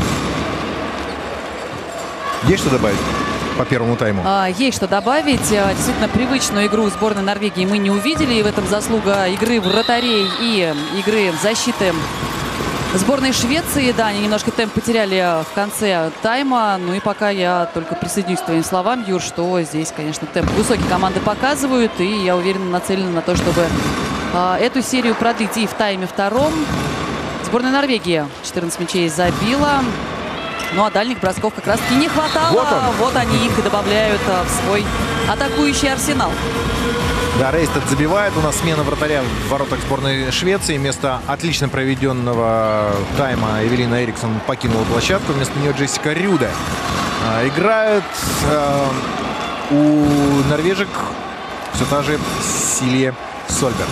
Есть что добавить по первому тайму? Есть что добавить. Действительно, привычную игру сборной Норвегии мы не увидели. И в этом заслуга игры вратарей и игры защиты сборной Швеции. Да, они немножко темп потеряли в конце тайма. Ну и пока я только присоединюсь к твоим словам, Юр, что здесь, конечно, темп высокий команды показывают. И я уверена, нацелена на то, чтобы эту серию продлить и в тайме втором. Сборная Норвегии 14 мячей забила. Ну а дальних бросков как раз-таки не хватало. Вот они их и добавляют в свой атакующий арсенал. Да, Рейстед забивает. У нас смена вратаря в воротах сборной Швеции. Вместо отлично проведенного тайма Эвелина Эриксон покинула площадку. Вместо нее Джессика Рюде. Играет у норвежек все та же Силье Сольберг.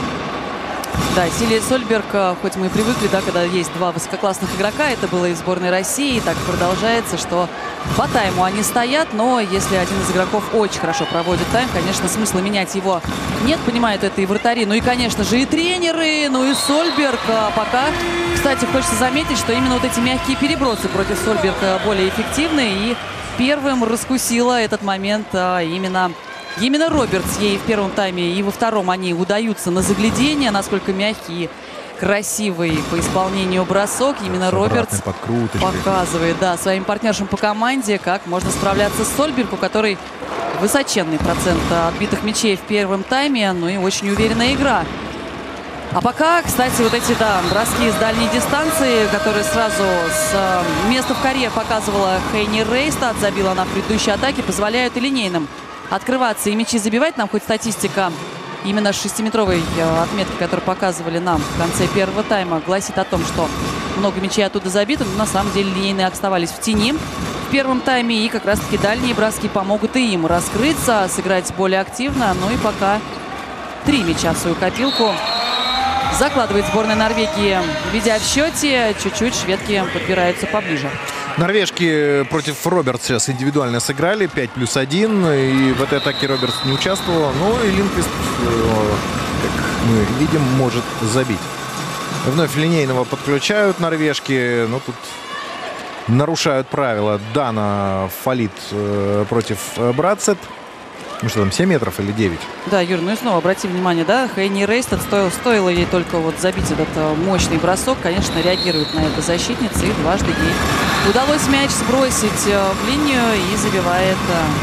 Да, Силье Сольберг, хоть мы и привыкли, да, когда есть два высококлассных игрока, это было и в сборной России, и так продолжается, что по тайму они стоят, но если один из игроков очень хорошо проводит тайм, конечно, смысла менять его нет, понимают это и вратари, ну и, конечно же, и тренеры, ну и Сольберг. Пока, кстати, хочется заметить, что именно вот эти мягкие перебросы против Сольберга более эффективны, и первым раскусила этот момент именно Робертс. Ей в первом тайме и во втором они удаются на заглядение, насколько мягкий, красивый по исполнению бросок. Именно Робертс показывает, да, своим партнершам по команде, как можно справляться с Сольберг, у которой высоченный процент отбитых мячей в первом тайме, ну и очень уверенная игра. А пока, кстати, вот эти, да, броски с дальней дистанции, которые сразу с места в карьер показывала Хейни Рейстад, забила она в предыдущей атаке, позволяют и линейным открываться и мячи забивать. Нам хоть статистика именно с 6-метровой отметки, которую показывали нам в конце первого тайма, гласит о том, что много мячей оттуда забито, но на самом деле линейные оставались в тени в первом тайме, и как раз-таки дальние броски помогут и им раскрыться, сыграть более активно. Ну и пока 3 мяча в свою копилку закладывает сборная Норвегии, ведя в счете. Чуть-чуть шведки подбираются поближе. Норвежки против Робертс сейчас индивидуально сыграли 5+1. И в этой атаке Робертс не участвовал. Ну и Линквист, как мы видим, может забить. Вновь линейного подключают норвежки. Но тут нарушают правила. Дана фалит против Братсет. Ну что там, 7 метров или 9? Да, Юр, ну и снова обрати внимание, да, Хейни Рейстад, стоило ей только вот забить этот мощный бросок, конечно, реагирует на это защитница, и дважды ей удалось мяч сбросить в линию, и забивает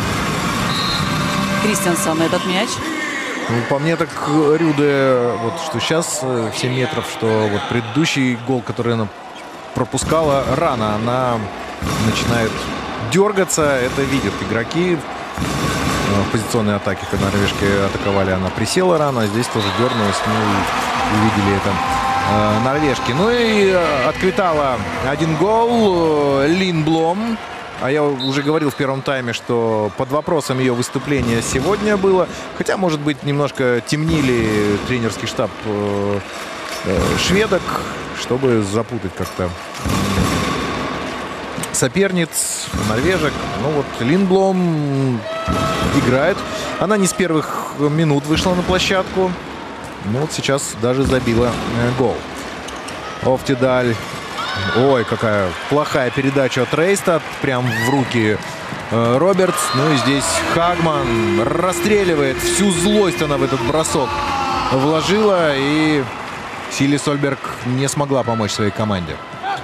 Кристиансон этот мяч. Ну, по мне так Рюде, вот что сейчас 7 метров, что вот предыдущий гол, который она пропускала рано, она начинает дергаться, это видят игроки. в позиционной атаке, когда норвежки атаковали, она присела рано, а здесь тоже дернулась, ну и увидели это норвежки. Ну и отквитала один гол Линдблом. А я уже говорил в первом тайме, что под вопросом ее выступление сегодня было. Хотя, может быть, немножко темнили тренерский штаб шведок, чтобы запутать как-то соперниц, норвежек. Ну вот Линдблом играет. Она не с первых минут вышла на площадку. Ну вот сейчас даже забила гол. Офтедаль. Ой, какая плохая передача от Рейстад. Прям в руки Робертс. Ну и здесь Хагман расстреливает. Всю злость она в этот бросок вложила. И Силли Сольберг не смогла помочь своей команде.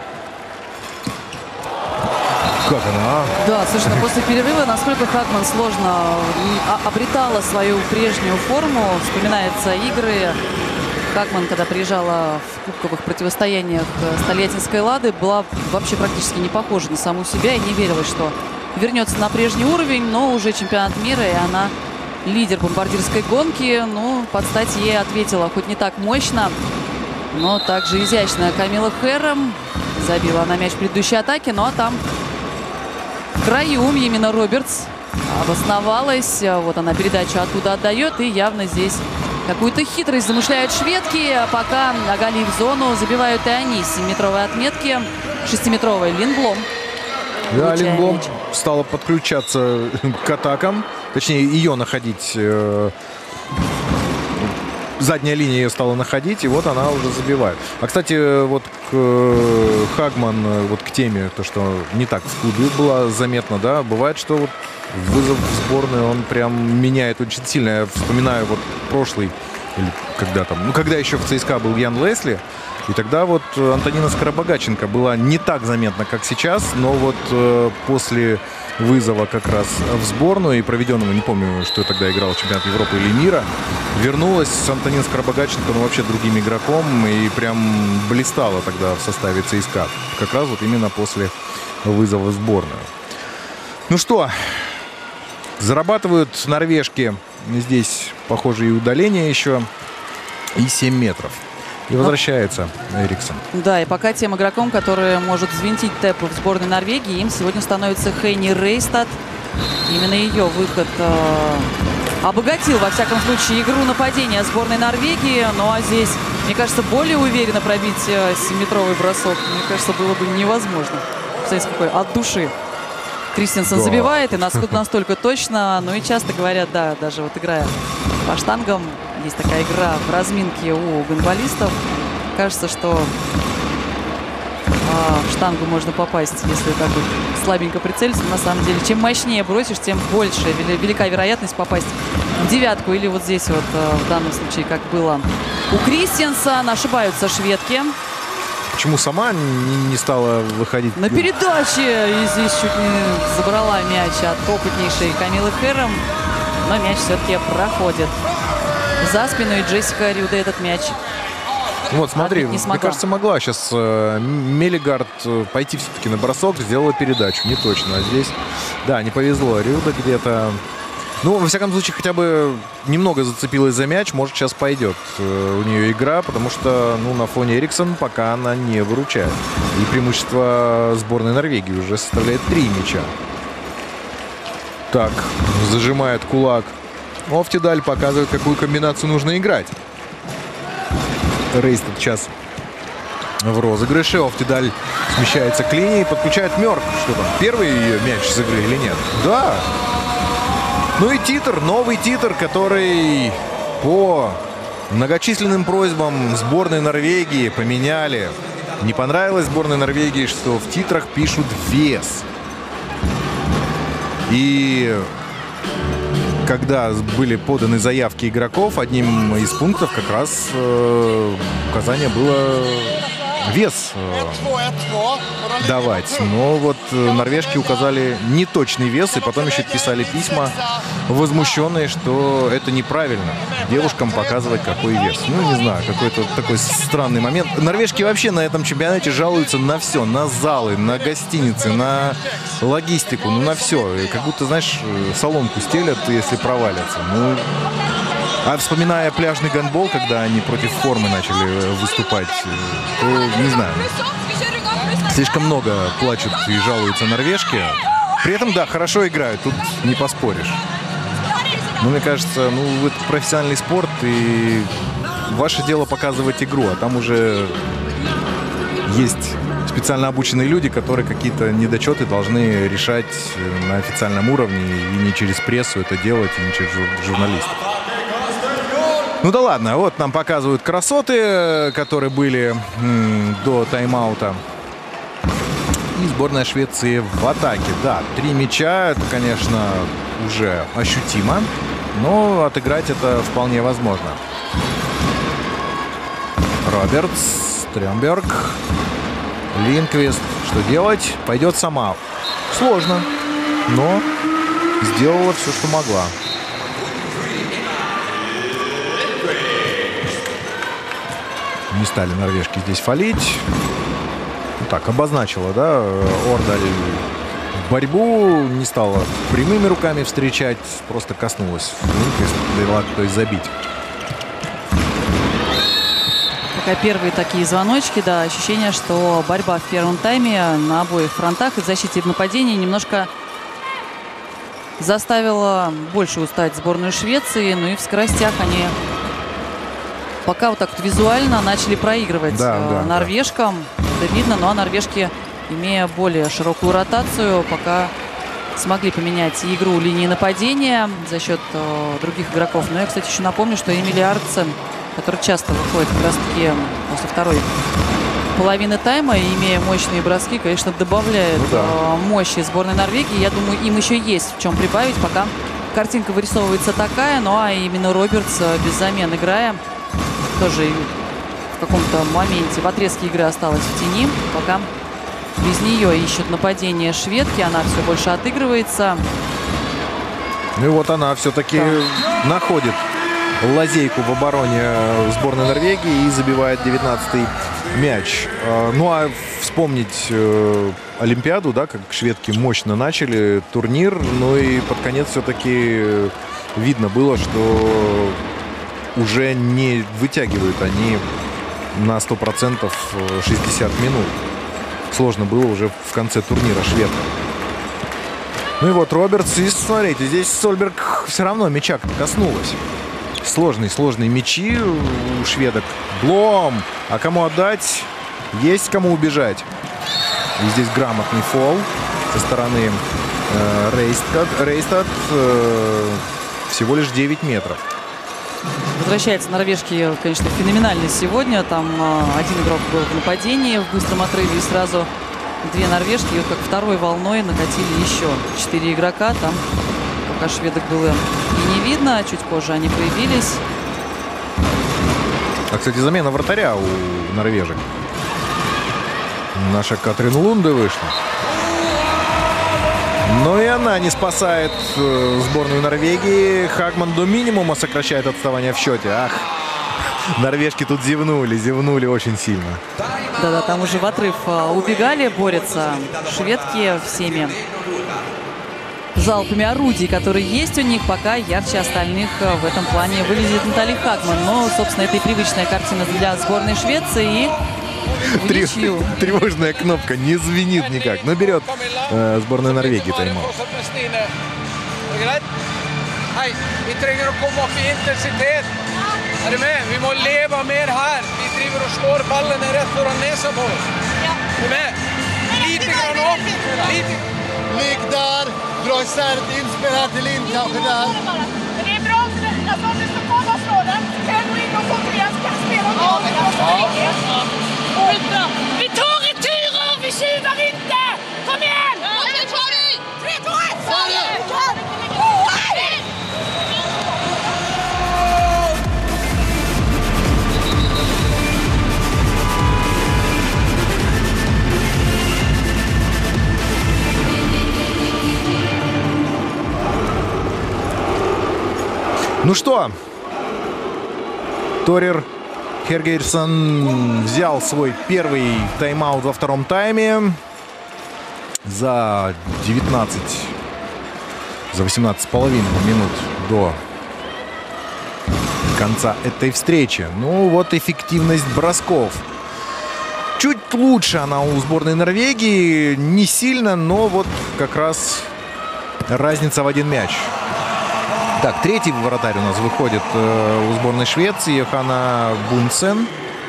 Как она? Да, слушай, ну после перерыва, насколько Хагман сложно обретала свою прежнюю форму. Вспоминаются игры. Хагман, когда приезжала в кубковых противостояниях с Тольяттинской Ладой, была вообще практически не похожа на саму себя и не верилась, что вернется на прежний уровень, но уже чемпионат мира, и она лидер бомбардирской гонки. Ну, под стать ей ответила хоть не так мощно, но также изящно Камила Хэрром. Забила она мяч в предыдущей атаке, ну а там в краю Йемина Робертс обосновалась. Вот она передачу оттуда отдает, и явно здесь какую-то хитрость замышляют шведки, пока Агали в зону забивают и они с 7-метровой отметки. 6-метровый Линдблом. Да, Линдблом стала подключаться к атакам. Точнее, ее находить. Задняя линия ее стала находить, и вот она уже забивает. А, кстати, вот Хагман, вот к теме, то, что не так в клубе было заметно, да, бывает, что вот вызов в сборную он прям меняет очень сильно. Я вспоминаю вот прошлый, или когда там, ну, когда еще в ЦСКА был Ян Лесли, и тогда вот Антонина Скоробогатченко была не так заметна, как сейчас, но вот после вызова как раз в сборную и проведенного, не помню, что я тогда играл, чемпионат Европы или мира, вернулась Антонина Скоробогатченко, ну, вообще другим игроком, и прям блистала тогда в составе ЦСКА. Как раз вот именно после вызова в сборную. Ну что, зарабатывают норвежки здесь, похоже, и удаление еще, и 7 метров. И возвращается Эриксон. Да, и пока тем игроком, который может взвинтить темп в сборной Норвегии, им сегодня становится Хейни Рейстад. Именно ее выход обогатил, во всяком случае, игру нападения сборной Норвегии. Ну а здесь, мне кажется, более уверенно пробить 7-метровый бросок, мне кажется, было бы невозможно. Смотрите, какой от души Кристенсен забивает, и настолько точно. Ну и часто говорят, да, даже вот играя по штангам, есть такая игра в разминке у гандболистов. Кажется, что в штангу можно попасть, если так вот слабенько прицелиться. На самом деле, чем мощнее бросишь, тем больше велика вероятность попасть в девятку. Или вот здесь вот в данном случае, как было у Кристенсена. Ошибаются шведки. Почему сама не стала выходить? На передаче. И здесь чуть не забрала мяч от опытнейшей Камилы Хэрром. Но мяч все-таки проходит за спину, и Джессика Рюде этот мяч. Вот, смотри, мне кажется, могла сейчас Мелигард пойти все-таки на бросок, сделала передачу. Не точно. А здесь, да, не повезло. Рюде где-то... Ну, во всяком случае, хотя бы немного зацепилась за мяч. Может, сейчас пойдет у нее игра, потому что, ну, на фоне Эриксон пока она не выручает. И преимущество сборной Норвегии уже составляет 3 мяча. Так, зажимает кулак. Офтедаль показывает, какую комбинацию нужно играть. Рейстад сейчас в розыгрыше. Офтедаль смещается к линии, подключает Мёрк. Что там, первый ее мяч с игры или нет? Да. Ну и титр, новый титр, который по многочисленным просьбам сборной Норвегии поменяли. Не понравилось сборной Норвегии, что в титрах пишут вес. И когда были поданы заявки игроков, одним из пунктов как раз указание было вес давать. Но вот норвежки указали неточный вес, и потом еще писали письма возмущенные, что это неправильно. Девушкам показывать какой вес. Ну, не знаю, какой-то такой странный момент. Норвежки вообще на этом чемпионате жалуются на все. На залы, на гостиницы, на логистику, ну на все. Как будто, знаешь, соломку стелят, если провалятся. Ну, а вспоминая пляжный гандбол, когда они против формы начали выступать, то, не знаю, слишком много плачут и жалуются норвежки. При этом, да, хорошо играют, тут не поспоришь. Но мне кажется, ну, это профессиональный спорт, и ваше дело показывать игру, а там уже есть специально обученные люди, которые какие-то недочеты должны решать на официальном уровне, и не через прессу это делать, и не через журналистов. Ну да ладно, вот нам показывают красоты, которые были до тайм-аута. И сборная Швеции в атаке. Да, 3 мяча, это, конечно, уже ощутимо, но отыграть это вполне возможно. Робертс, Стрёмберг, Линквист. Что делать? Пойдет сама. Сложно, но сделала все, что могла. Не стали норвежки здесь фалить. Так, обозначила, да, Ордаль борьбу. Не стала прямыми руками встречать. Просто коснулась. Дала, то есть забить. Пока первые такие звоночки, да, ощущение, что борьба в первом тайме на обоих фронтах и в защите и в нападении немножко заставила больше устать сборную Швеции. Ну и в скоростях они пока вот так вот визуально начали проигрывать норвежкам. Это видно, ну а норвежки, имея более широкую ротацию, пока смогли поменять игру линии нападения за счет других игроков. Но я, кстати, еще напомню, что Эмили Арцен, который часто выходит как раз-таки после второй половины тайма, и имея мощные броски, конечно, добавляет мощи сборной Норвегии. Я думаю, им еще есть в чем прибавить, пока картинка вырисовывается такая. Ну а именно Робертс без замен играя, тоже в каком-то моменте в отрезке игры осталась в тени. Пока без нее ищут нападение шведки, она все больше отыгрывается. Ну и вот она все-таки находит лазейку в обороне сборной Норвегии и забивает 19-й мяч. Ну а вспомнить Олимпиаду, да, как шведки мощно начали турнир, ну и под конец все-таки видно было, что уже не вытягивают они на 100% 60 минут. Сложно было уже в конце турнира шведам. Ну и вот Робертс, и смотрите, здесь Сольберг все равно мяча коснулась. Сложные мячи у шведок. Блом. А кому отдать? Есть кому убежать. И здесь грамотный фол со стороны Рейстад. Всего лишь 9 метров. Возвращается норвежки, конечно, феноменально сегодня. Там один игрок был в нападении в быстром отрыве, и сразу две норвежки. И вот как второй волной накатили еще 4 игрока. Там пока шведок было и не видно. Чуть позже они появились. А, кстати, замена вратаря у норвежек. Наша Катрин Лунде вышла. Но и она не спасает сборную Норвегии. Хагман до минимума сокращает отставание в счете. Ах, норвежки тут зевнули очень сильно. Да-да, там уже в отрыв убегали, борются шведки всеми залпами орудий, которые есть у них. Пока ярче остальных в этом плане выглядит Натали Хагман. Но, собственно, это и привычная картина для сборной Швеции. И тревожная кнопка не звенит никак, но берет сборная Норвегии тайм-аут. Ligg där, dra isär ett inspel här till Lind kanske där. Det är bra, alltså om du ska komma från den, kan du in och konkurrens kan spela Skitbra! Vi tar returer, vi tjuvar inte! Kom igen! Nu tar vi! 3-2-1! Ну что, Торир Хергейрсон взял свой первый тайм-аут во втором тайме за 18,5 минут до конца этой встречи. Ну вот эффективность бросков. Чуть лучше она у сборной Норвегии. Не сильно, но вот как раз разница в один мяч. Так, третий вратарь у нас выходит у сборной Швеции. Ханна Бунсен.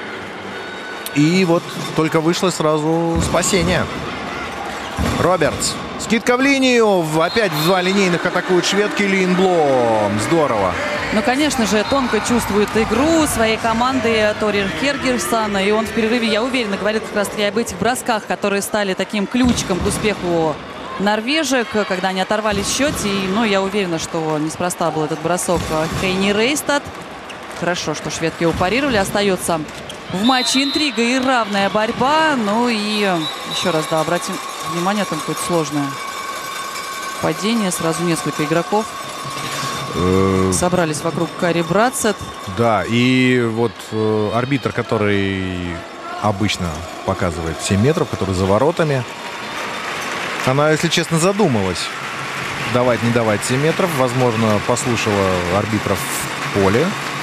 И вот только вышло сразу спасение. Робертс. Скидка в линию. Опять в два линейных атакуют шведки. Линдблом. Здорово. Ну, конечно же, тонко чувствует игру своей команды Торир Хергейрсон. И он в перерыве, я уверена, говорит как раз-таки об этих бросках, которые стали таким ключиком к успеху норвежек, когда они оторвались в счете. И, ну, я уверена, что неспроста был этот бросок Хейни Рейстад. Хорошо, что шведки его парировали. Остается в матче интрига и равная борьба. Ну и еще раз, да, обратим внимание, там какое-то сложное падение. Сразу несколько игроков собрались вокруг Кари Братсет. Да, и вот арбитр, который обычно показывает 7 метров, который за воротами, она, если честно, задумалась, давать, не давать 7 метров. Возможно, послушала арбитров в поле.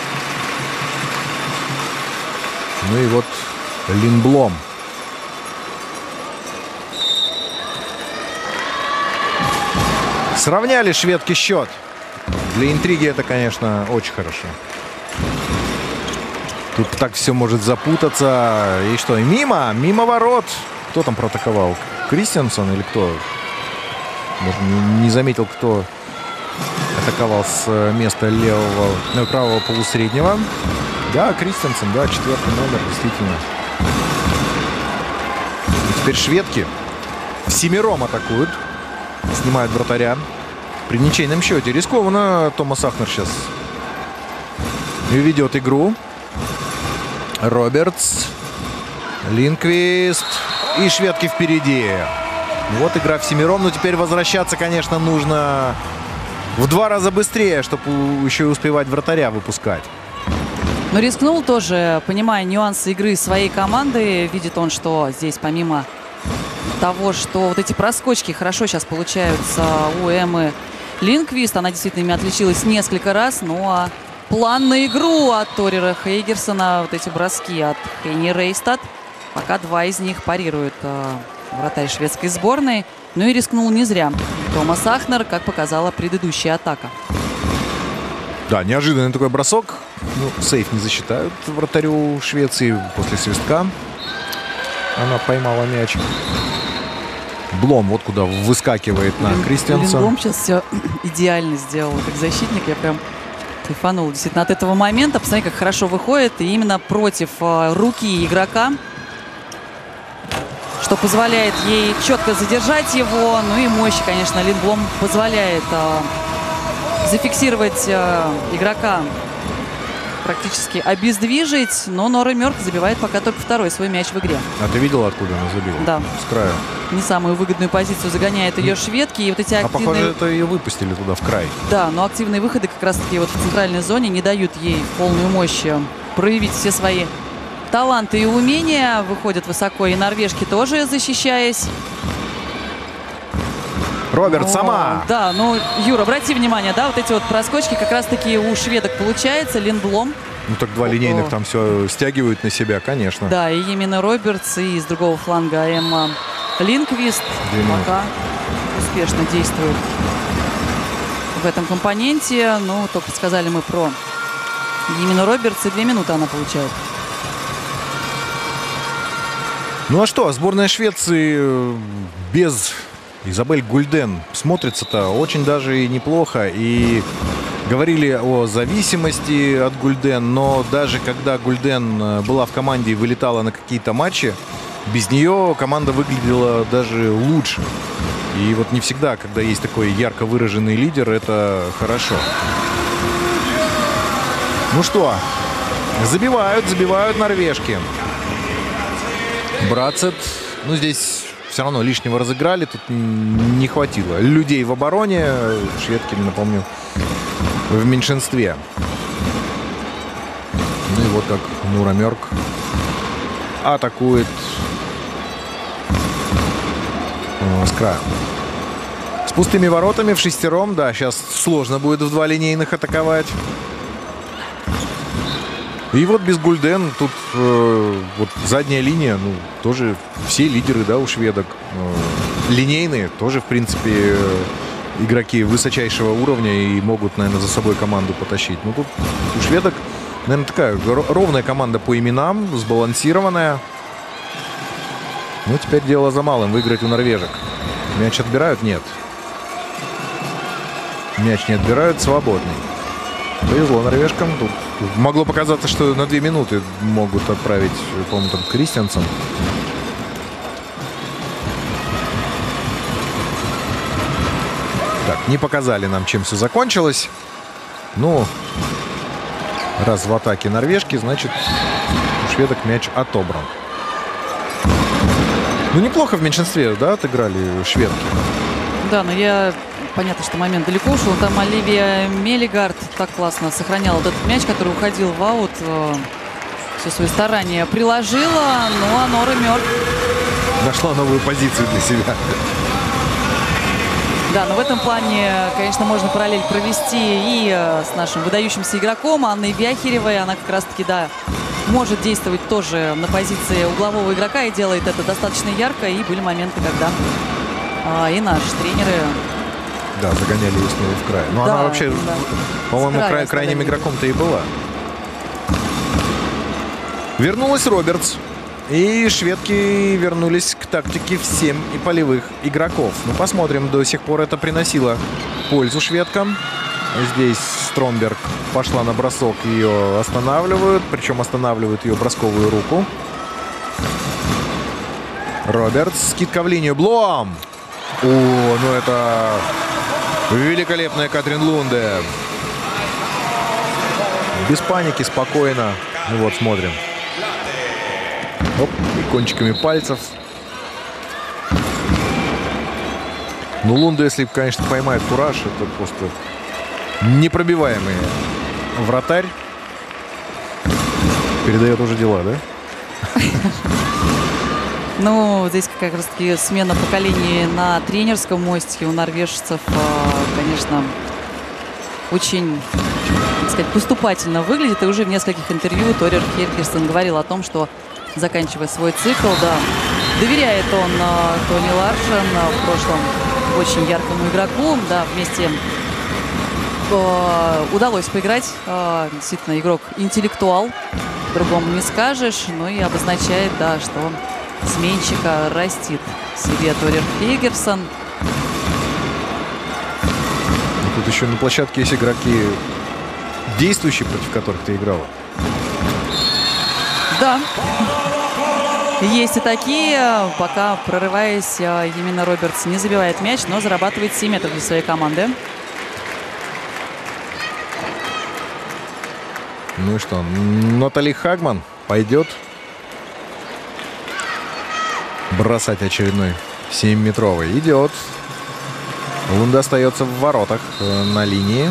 Ну и вот Линдблом. Сравняли шведки счет. Для интриги это, конечно, очень хорошо. Тут так все может запутаться. И что, мимо ворот. Кто там проатаковал? Кристенсен или кто? Даже не заметил, кто атаковал с места правого полусреднего. Да, Кристенсен, да, 4-й номер, действительно. И теперь шведки всемиром атакуют. Снимают вратаря. При ничейном счете. Рискованно Томас Ахнер сейчас ведет игру. Робертс. Линквист. И шведки впереди. Вот игра всемиром. Но теперь возвращаться, конечно, нужно в 2 раза быстрее, чтобы еще и успевать вратаря выпускать. Но рискнул тоже, понимая нюансы игры своей команды. Видит он, что здесь помимо того, что вот эти проскочки хорошо сейчас получаются у Эммы Линквист. Она действительно ими отличилась несколько раз. Ну а план на игру от Торира Хергейрсона, вот эти броски от Хейни Рейстад, пока 2 из них парируют вратарь шведской сборной. Ну и рискнул не зря Томас Ахнер, как показала предыдущая атака. Да, неожиданный такой бросок. Ну, сейф не засчитают вратарю Швеции после свистка. Она поймала мяч. Блом вот куда выскакивает на Кристенсен. Блом сейчас все идеально сделал как защитник. Я прям кайфанул действительно от этого момента. Посмотрите, как хорошо выходит. И именно против руки игрока, что позволяет ей четко задержать его. Ну и мощь, конечно, Линдблом позволяет зафиксировать игрока, практически обездвижить. Но Нора Мёрк забивает пока только 2-й свой мяч в игре. А ты видела, откуда она забила? Да. С края. Не самую выгодную позицию загоняет ее шведки. И вот эти активные... похоже, это ее выпустили туда, в край. Да, но активные выходы как раз-таки вот в центральной зоне не дают ей полную мощь проявить все свои таланты и умения. Выходят высоко и норвежки тоже, защищаясь. Роберт сама. Да, ну, Юра, обрати внимание, да, вот эти вот проскочки как раз-таки у шведок получается. Линдблом. Ну так 2 линейных там все стягивают на себя, конечно. Да, и именно Робертс, и с другого фланга Эмма Линквист пока успешно действует в этом компоненте. Ну, только сказали мы про именно Робертс, и 2 минуты она получает. Ну а что, сборная Швеции без Изабель Гульден смотрится-то очень даже и неплохо. И говорили о зависимости от Гульден, но даже когда Гульден была в команде и вылетала на какие-то матчи, без нее команда выглядела даже лучше. И вот не всегда, когда есть такой ярко выраженный лидер, это хорошо. Ну что, забивают норвежки. Братсет, ну здесь все равно лишнего разыграли, тут не хватило людей в обороне. Шведки, напомню, в меньшинстве. Ну и вот как Нора Мёрк атакует с края. С пустыми воротами в шестером. Да, сейчас сложно будет в два линейных атаковать. И вот без Гульден тут вот задняя линия, ну, тоже все лидеры, да, у шведок. Линейные тоже, в принципе, игроки высочайшего уровня и могут, наверное, за собой команду потащить. Ну, тут у шведок, наверное, такая ровная команда по именам, сбалансированная. Ну, теперь дело за малым — выиграть у норвежек. Мяч отбирают? Нет. Мяч не отбирают, свободный. Повезло норвежкам. Тут могло показаться, что на 2 минуты могут отправить, по-моему, там Кристиансен. Так, не показали нам, чем все закончилось. Ну, раз в атаке норвежки, значит, у шведок мяч отобран. Ну, неплохо в меньшинстве, да, отыграли шведки. Да, но понятно, что момент далеко ушел. Там Оливия Мелигард так классно сохраняла этот мяч, который уходил в аут. Все свои старания приложила. Ну, а Нора Мёрк нашла новую позицию для себя. Да, но в этом плане, конечно, можно параллель провести и с нашим выдающимся игроком Анной Вяхеревой. Она как раз-таки, да, может действовать тоже на позиции углового игрока и делает это достаточно ярко. И были моменты, когда и наши тренеры... Да, загоняли ее снова в край. Но да, она вообще, да, по-моему, крайним игроком-то и была. Вернулась Робертс. И шведки вернулись к тактике в 7 и полевых игроков. Ну, посмотрим, до сих пор это приносило пользу шведкам. Здесь Стромберг пошла на бросок, ее останавливают. Причем останавливают ее бросковую руку. Робертс, скидка в линию, Блом! О, ну это великолепная Катрин Лунде. Без паники, спокойно. Ну вот, смотрим. Оп, и кончиками пальцев. Ну, Лунда, если, конечно, поймает кураж, это просто непробиваемый вратарь. Передает уже дела, да? Ну, здесь как раз-таки смена поколений на тренерском мостике у норвежцев, конечно, очень, так сказать, поступательно выглядит. И уже в нескольких интервью Торер Хельгерсон говорил о том, что, заканчивая свой цикл, да, доверяет он Тони Ларсен, в прошлом очень яркому игроку. Да, вместе удалось поиграть. Действительно, игрок интеллектуал, другому не скажешь. Ну и обозначает, да, что сменщика растит себе Торер Хельгерсон. Тут еще на площадке есть игроки, действующие, против которых ты играла. Да. Есть и такие. Пока, прорываясь, именно Робертс не забивает мяч, но зарабатывает 7 метров для своей команды. Ну и что, Натали Хагман пойдет бросать очередной 7-метровый. Идет. Лунда остается в воротах на линии.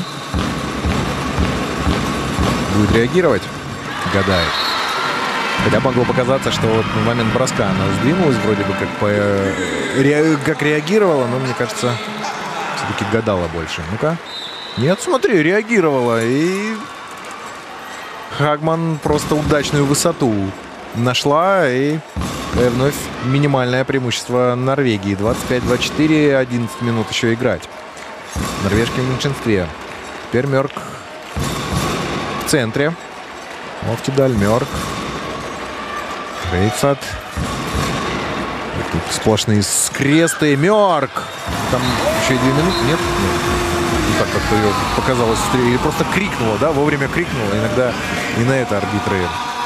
Будет реагировать? Гадает. Хотя могло показаться, что вот в момент броска она сдвинулась, вроде бы как реагировала, но мне кажется, все-таки гадала больше. Ну-ка. Нет, смотри, реагировала. И Хагман просто удачную высоту нашла. И вновь минимальное преимущество Норвегии. 25-24, 11 минут еще играть. Норвежки в меньшинстве. Теперь Мёрк в центре. Офтидаль, Мёрк. Рейцат. Тут сплошные скресты. Мёрк! Там еще и 2 минуты. Нет? Ну, так как-то ее показалось. Или просто крикнула, да? Вовремя крикнула. Иногда и на это арбитры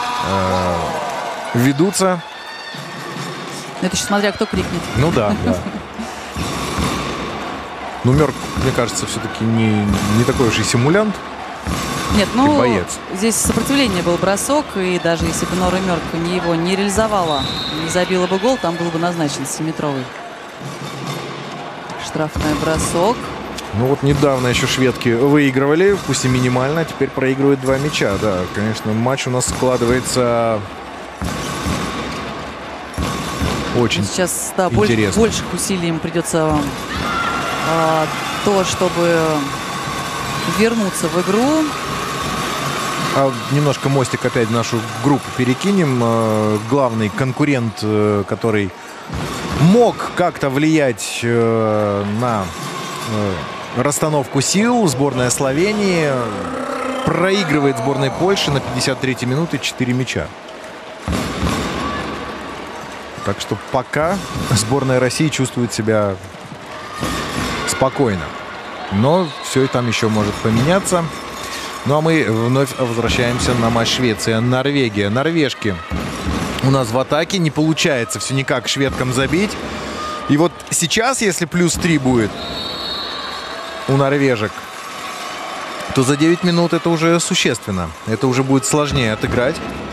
ведутся. Это еще смотря кто крикнет. Ну да, да. Ну, Мёрк, мне кажется, все-таки не такой уж и симулянт. Нет, ну, боец. Здесь сопротивление был бросок, и даже если бы Нора Мёрк его не реализовала, не забила бы гол, там был бы назначен 7-метровый. Штрафной бросок. Ну вот недавно еще шведки выигрывали, пусть и минимально, теперь проигрывают 2 мяча. Да, конечно, матч у нас складывается очень сейчас, да, интересно. больших усилий им придется то, чтобы вернуться в игру. А немножко мостик опять в нашу группу перекинем. Главный конкурент, который мог как-то влиять на расстановку сил, сборная Словении, проигрывает сборной Польши на 53-й минуте 4 мяча. Так что пока сборная России чувствует себя спокойно. Но все там еще может поменяться. Ну а мы вновь возвращаемся на матч Швеция-Норвегия. Норвежки у нас в атаке. Не получается все никак шведкам забить. И вот сейчас, если +3 будет у норвежек, то за 9 минут это уже существенно. Это уже будет сложнее отыграть.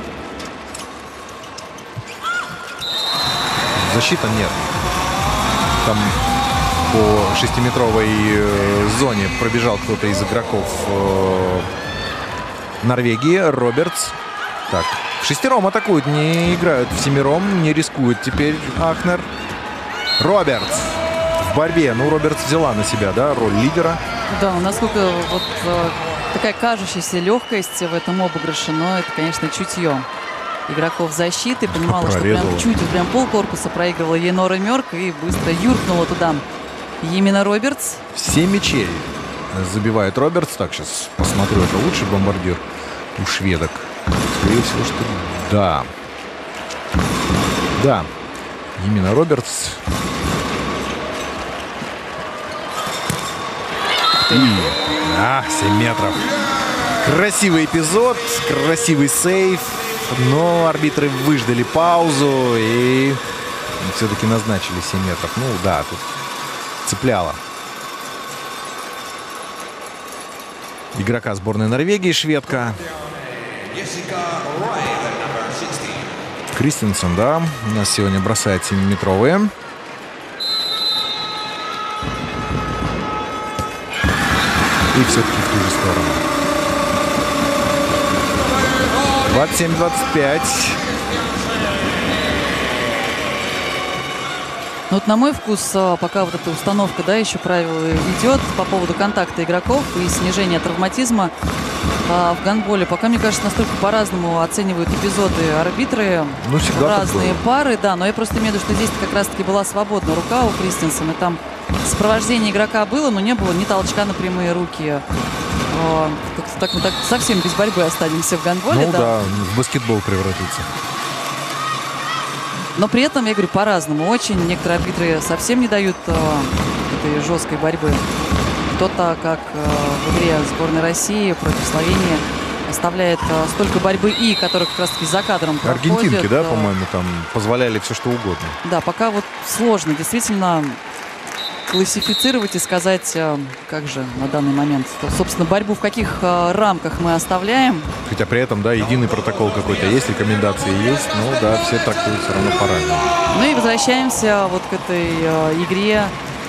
Защита нет. Там по 6-метровой зоне пробежал кто-то из игроков Норвегии. Робертс. Так, в шестером атакуют, не играют в семером, не рискует теперь Ахнер. Робертс в борьбе. Ну, Робертс взяла на себя, да, роль лидера. Да, насколько вот такая кажущаяся легкость в этом обыгрыше, но это, конечно, чутье игроков защиты. Понимала, что прям чуть, прям полкорпуса проигрывала ей Нора Мёрк и быстро юркнула туда Йемина Робертс. 7 мячей забивает Робертс. Так, сейчас посмотрю, это лучший бомбардир у шведок. Скорее всего, что да. Да. Йемина Робертс. И 7 метров. Красивый эпизод, красивый сейв. Но арбитры выждали паузу и все-таки назначили 7 метров. Ну да, тут цепляло игрока сборной Норвегии, шведка. Кристенсен, да, у нас сегодня бросает 7-метровые. И все-таки в ту же сторону. 27-25. Ну вот на мой вкус, пока вот эта установка, да, еще правила идет по поводу контакта игроков и снижения травматизма в гандболе, пока, мне кажется, настолько по-разному оценивают эпизоды арбитры, ну, разные пары, да, но я просто имею в виду, что здесь как раз-таки была свободная рука у Кристенсена, и там сопровождение игрока было, но не было ни толчка на прямые руки. Так мы так совсем без борьбы останемся в гандболе. Ну да, в баскетбол превратится. Но при этом, я говорю, по-разному очень. Некоторые арбитры совсем не дают этой жесткой борьбы. Кто-то, как в игре сборной России против Словении, оставляет столько борьбы, которая как раз-таки за кадром проходит. Аргентинки, да, по-моему, там позволяли все, что угодно. Да, пока вот сложно действительно классифицировать и сказать, как же на данный момент, собственно, борьбу в каких рамках мы оставляем. Хотя при этом, да, единый протокол какой-то есть, рекомендации есть, но да, все трактуют все равно по-разному. Ну и возвращаемся вот к этой игре.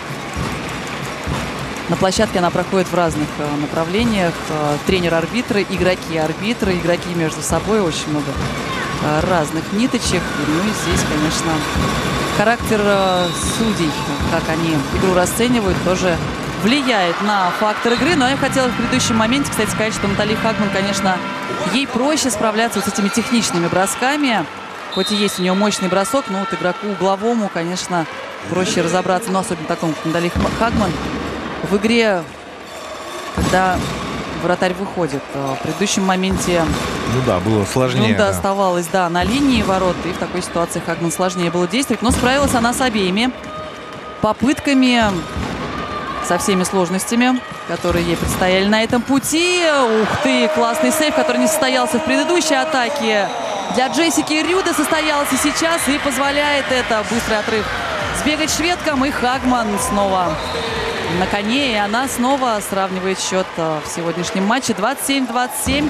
На площадке она проходит в разных направлениях. Тренер-арбитры, игроки-арбитры, игроки между собой, очень много разных ниточек. Ну и здесь, конечно, характер судей, как они игру расценивают, тоже влияет на фактор игры. Но я хотела в предыдущем моменте, кстати, сказать, что Натали Хагман, конечно, ей проще справляться вот с этими техничными бросками. Хоть и есть у нее мощный бросок, но вот игроку угловому, конечно, проще разобраться, но особенно такому, как Натали Хагман, в игре, когда вратарь выходит. В предыдущем моменте, ну да, было сложнее. да, оставалось, да, на линии ворот. И в такой ситуации Хагман сложнее было действовать. Но справилась она с обеими попытками, со всеми сложностями, которые ей предстояли на этом пути. Ух ты, классный сейв, который не состоялся в предыдущей атаке. Для Джессики Рюде состоялся сейчас и позволяет это быстрый отрыв сбегать шведкам. И Хагман снова на коне, и она снова сравнивает счет в сегодняшнем матче. 27-27,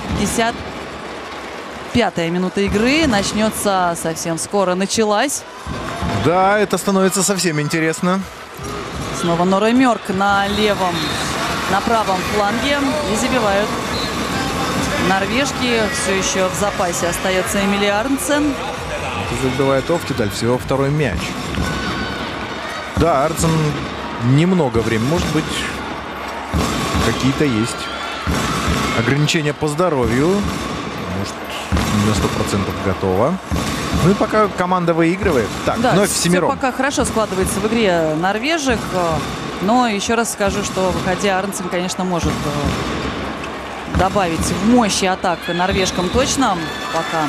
55-я минута игры. Начнется совсем скоро. Началась. Да, это становится совсем интересно. Снова Нора Мёрк на левом на правом фланге и забивают норвежки. Все еще в запасе остается Эмилий Арнсен. Забивает Офтедаль, всего второй мяч. Да, Арнсен немного времени. Может быть, какие-то есть ограничения по здоровью. Может, не на 100% готова. Ну и пока команда выигрывает. Так, да, вновь всемиром. Пока хорошо складывается в игре норвежек. Но еще раз скажу, что выходя Арнсен, конечно, может добавить в мощи атак норвежкам точно. Пока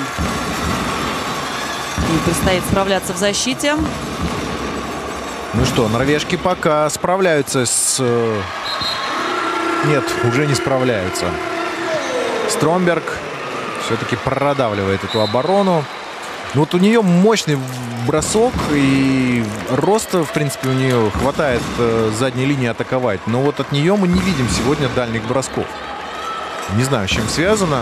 им предстоит справляться в защите. Ну что, норвежки пока справляются с... Нет, уже не справляются. Стромберг все-таки продавливает эту оборону. Ну вот у нее мощный бросок и роста, в принципе, у нее хватает задней линии атаковать. Но вот от нее мы не видим сегодня дальних бросков. Не знаю, с чем связано.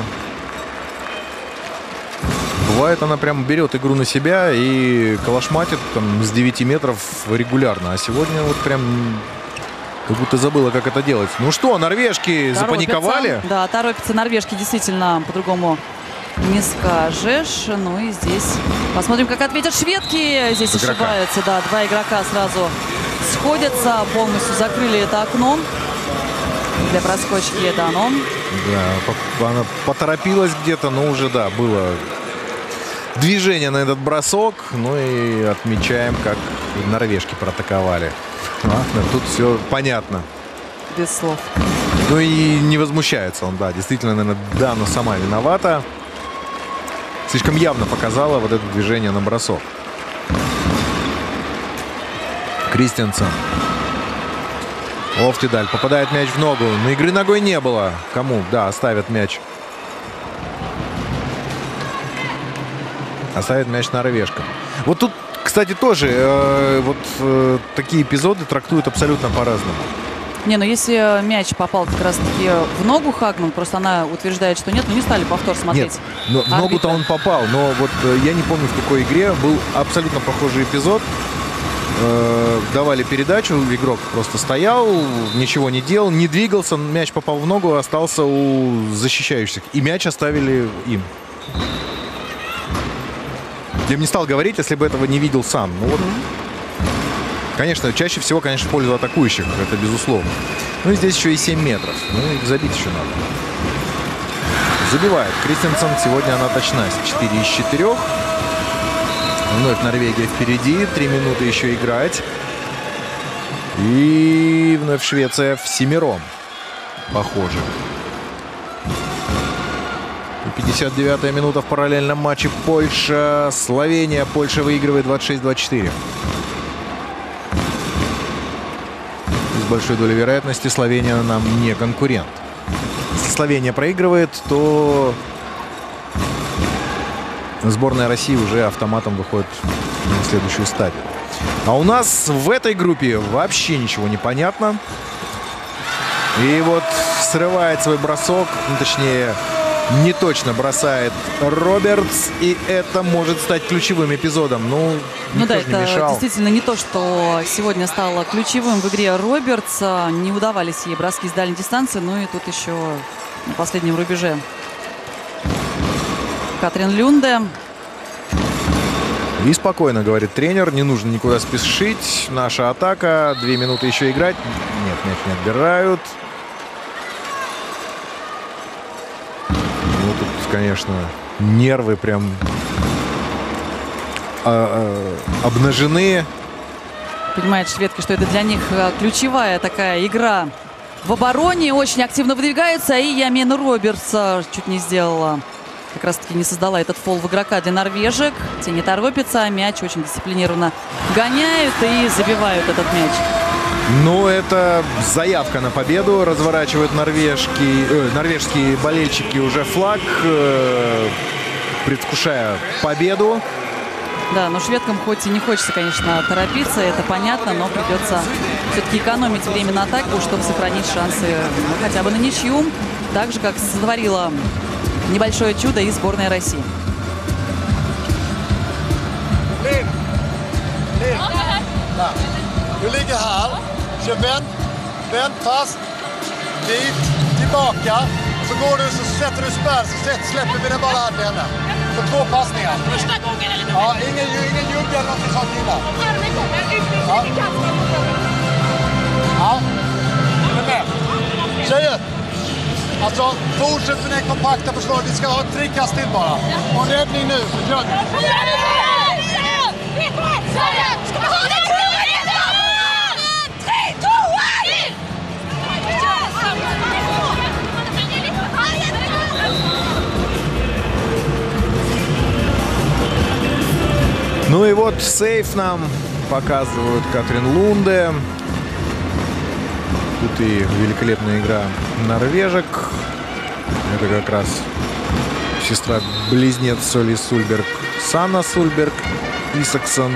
Бывает, она прям берет игру на себя и калашматит там с 9 метров регулярно. А сегодня вот прям как будто забыла, как это делать. Ну что, норвежки запаниковали? Да, торопятся норвежки, действительно, по-другому не скажешь. Ну и здесь посмотрим, как ответят шведки. Здесь ошибаются, да, два игрока сразу сходятся, полностью закрыли это окно для проскочки Дано. Да, она поторопилась где-то, но уже, да, было движение на этот бросок. Ну и отмечаем, как норвежки проатаковали. Тут все понятно. Без слов. Ну и не возмущается он, да. Действительно, наверное, Дано сама виновата. Слишком явно показала вот это движение на бросок. Кристиансен. Офтедаль попадает мяч в ногу. Но игры ногой не было. Кому? Да, оставят мяч. Оставит мяч норвежкам. Вот тут, кстати, тоже такие эпизоды трактуют абсолютно по-разному. Не, ну если мяч попал как раз-таки в ногу Хагман, просто она утверждает, что нет, но не стали повтор смотреть. Нет, но в ногу-то он попал, но вот я не помню, в какой игре был абсолютно похожий эпизод. Давали передачу, игрок просто стоял, ничего не делал, не двигался, мяч попал в ногу, остался у защищающих. И мяч оставили им. Я бы не стал говорить, если бы этого не видел сам. Ну вот. Конечно, чаще всего, конечно, в пользу атакующих, это безусловно. Ну и здесь еще и 7 метров. Ну и забить еще надо. Забивает Кристиансен. Сегодня она точна. 4 из 4. Вновь Норвегия впереди. 3 минуты еще играть. И вновь Швеция всемиром. Похоже. 59-я минута в параллельном матче Польша-Словения. Польша выигрывает 26-24. С большой долей вероятности Словения нам не конкурент. Если Словения проигрывает, то сборная России уже автоматом выходит на следующую стадию. А у нас в этой группе вообще ничего не понятно. И вот срывает свой бросок, ну, точнее, не точно бросает Робертс, и это может стать ключевым эпизодом. Ну да, это действительно не то, что сегодня стало ключевым в игре Робертса. Не удавались ей броски с дальней дистанции, ну и тут еще на последнем рубеже Катрин Люнде. И спокойно, говорит тренер, не нужно никуда спешить. Наша атака, 2 минуты еще играть. Нет, мяч не отбирают. Ну, тут, конечно, нервы прям обнажены. Понимает шведки, что это для них ключевая такая игра в обороне. Очень активно выдвигаются. И Ямин Робертс чуть не сделала, как раз таки не создала этот фол в игрока для норвежек. Те не торопятся, мяч очень дисциплинированно гоняют и забивают этот мяч. Ну, это заявка на победу. Разворачивают норвежские болельщики уже флаг, предвкушая победу. Да, но шведкам хоть и не хочется, конечно, торопиться, это понятно, но придется все-таки экономить время на атаку, чтобы сохранить шансы хотя бы на ничью. Так же, как сотворила небольшое чудо и сборная России. Du ligger här. Kör vänd fast. dit, tillbaka. Så går du, så sätter du spärr, så släpper vi den bara handen henne. På 2 passningar. Första gången eller Ja, ingen jugg eller någonting sånt innan. fjärde gången utvisning i kassan. Ja, är du med? Tjejer! Alltså, fortsätt med det kompakta försvaret. Vi ska ha ett frikast till bara. Och en räddning nu, så gör vi. Ska vi ha det? 3, 2, 1! Ну и вот сейф нам показывают Катрин Лунде. Тут и великолепная игра норвежек. Это как раз сестра-близнец Соли Сульберг, Санна Сульберг, Исаксон.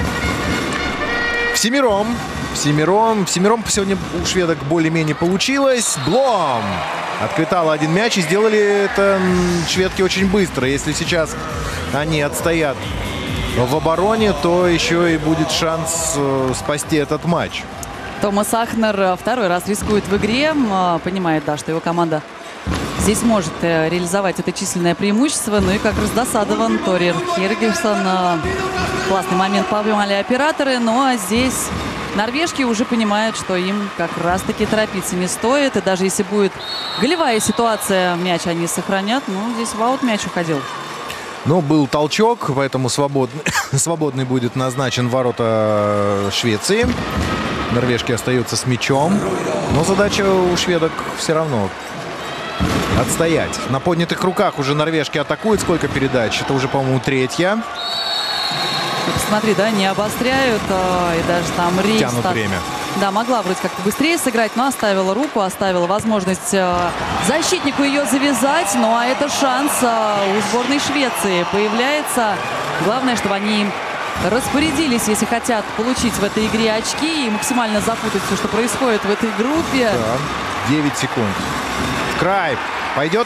Всемиром сегодня у шведок более-менее получилось. Блом отквитала 1 мяч, и сделали это шведки очень быстро. Если сейчас они отстоят в обороне, то еще и будет шанс спасти этот матч. Томас Ахнер 2-й раз рискует в игре. Понимает, да, что его команда здесь может реализовать это численное преимущество. Ну и как раздосадован Торир Хергельсон. Классный момент поймали операторы. Ну а здесь норвежки уже понимают, что им как раз-таки торопиться не стоит. И даже если будет голевая ситуация, мяч они сохранят. Ну, здесь в аут мяч уходил. Но был толчок, поэтому свободный будет назначен в ворота Швеции. Норвежки остаются с мячом. Но задача у шведок все равно отстоять. На поднятых руках уже норвежки атакуют. Сколько передач? Это уже, по-моему, 3-я. Посмотри, да, не обостряют. И даже там рейс. Тянут время. Да, могла вроде как-то быстрее сыграть, но оставила руку, оставила возможность защитнику ее завязать. Ну а это шанс у сборной Швеции появляется. Главное, чтобы они распорядились, если хотят получить в этой игре очки и максимально запутать все, что происходит в этой группе. Да, 9 секунд. В край. Пойдет.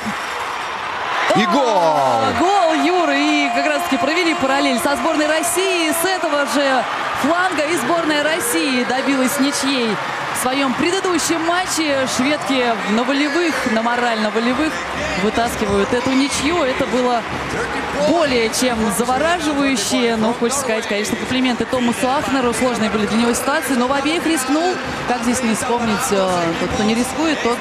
И гол! Гол Юры. И как раз-таки провели параллель со сборной России. С этого же фланга и сборная России добилась ничьей в своем предыдущем матче. Шведки на волевых, на морально-волевых вытаскивают эту ничью. Это было более чем завораживающе. Но хочется сказать, конечно, комплименты Томасу Ахнеру. Сложные были для него ситуации, но в обеих рискнул. Как здесь не вспомнить, тот, кто не рискует, тот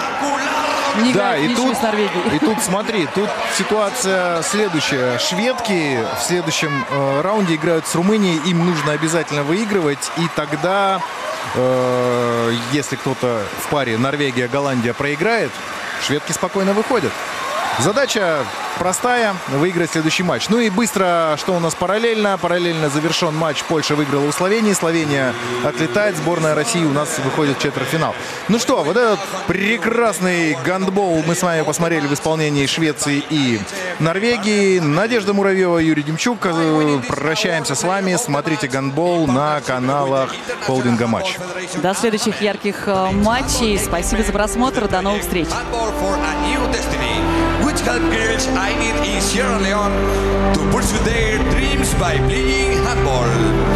не Да, играет ничью с Норвегией. И тут, смотри, тут ситуация следующая. Шведки в следующем раунде играют с Румынией. Им нужно обязательно выигрывать. И тогда, если кто-то в паре Норвегия-Голландия проиграет, шведки спокойно выходят. Задача простая — выиграть следующий матч. Ну и быстро, что у нас параллельно. Параллельно завершен матч. Польша выиграла у Словении. Словения отлетает. Сборная России у нас выходит в четвертьфинал. Ну что, вот этот прекрасный гандбол мы с вами посмотрели в исполнении Швеции и Норвегии. Надежда Муравьева, Юрий Демчук. Прощаемся с вами. Смотрите гандбол на каналах холдинга «Матч». До следующих ярких матчей. Спасибо за просмотр. До новых встреч. Which help girls I need in Sierra Leone to pursue their dreams by playing handball.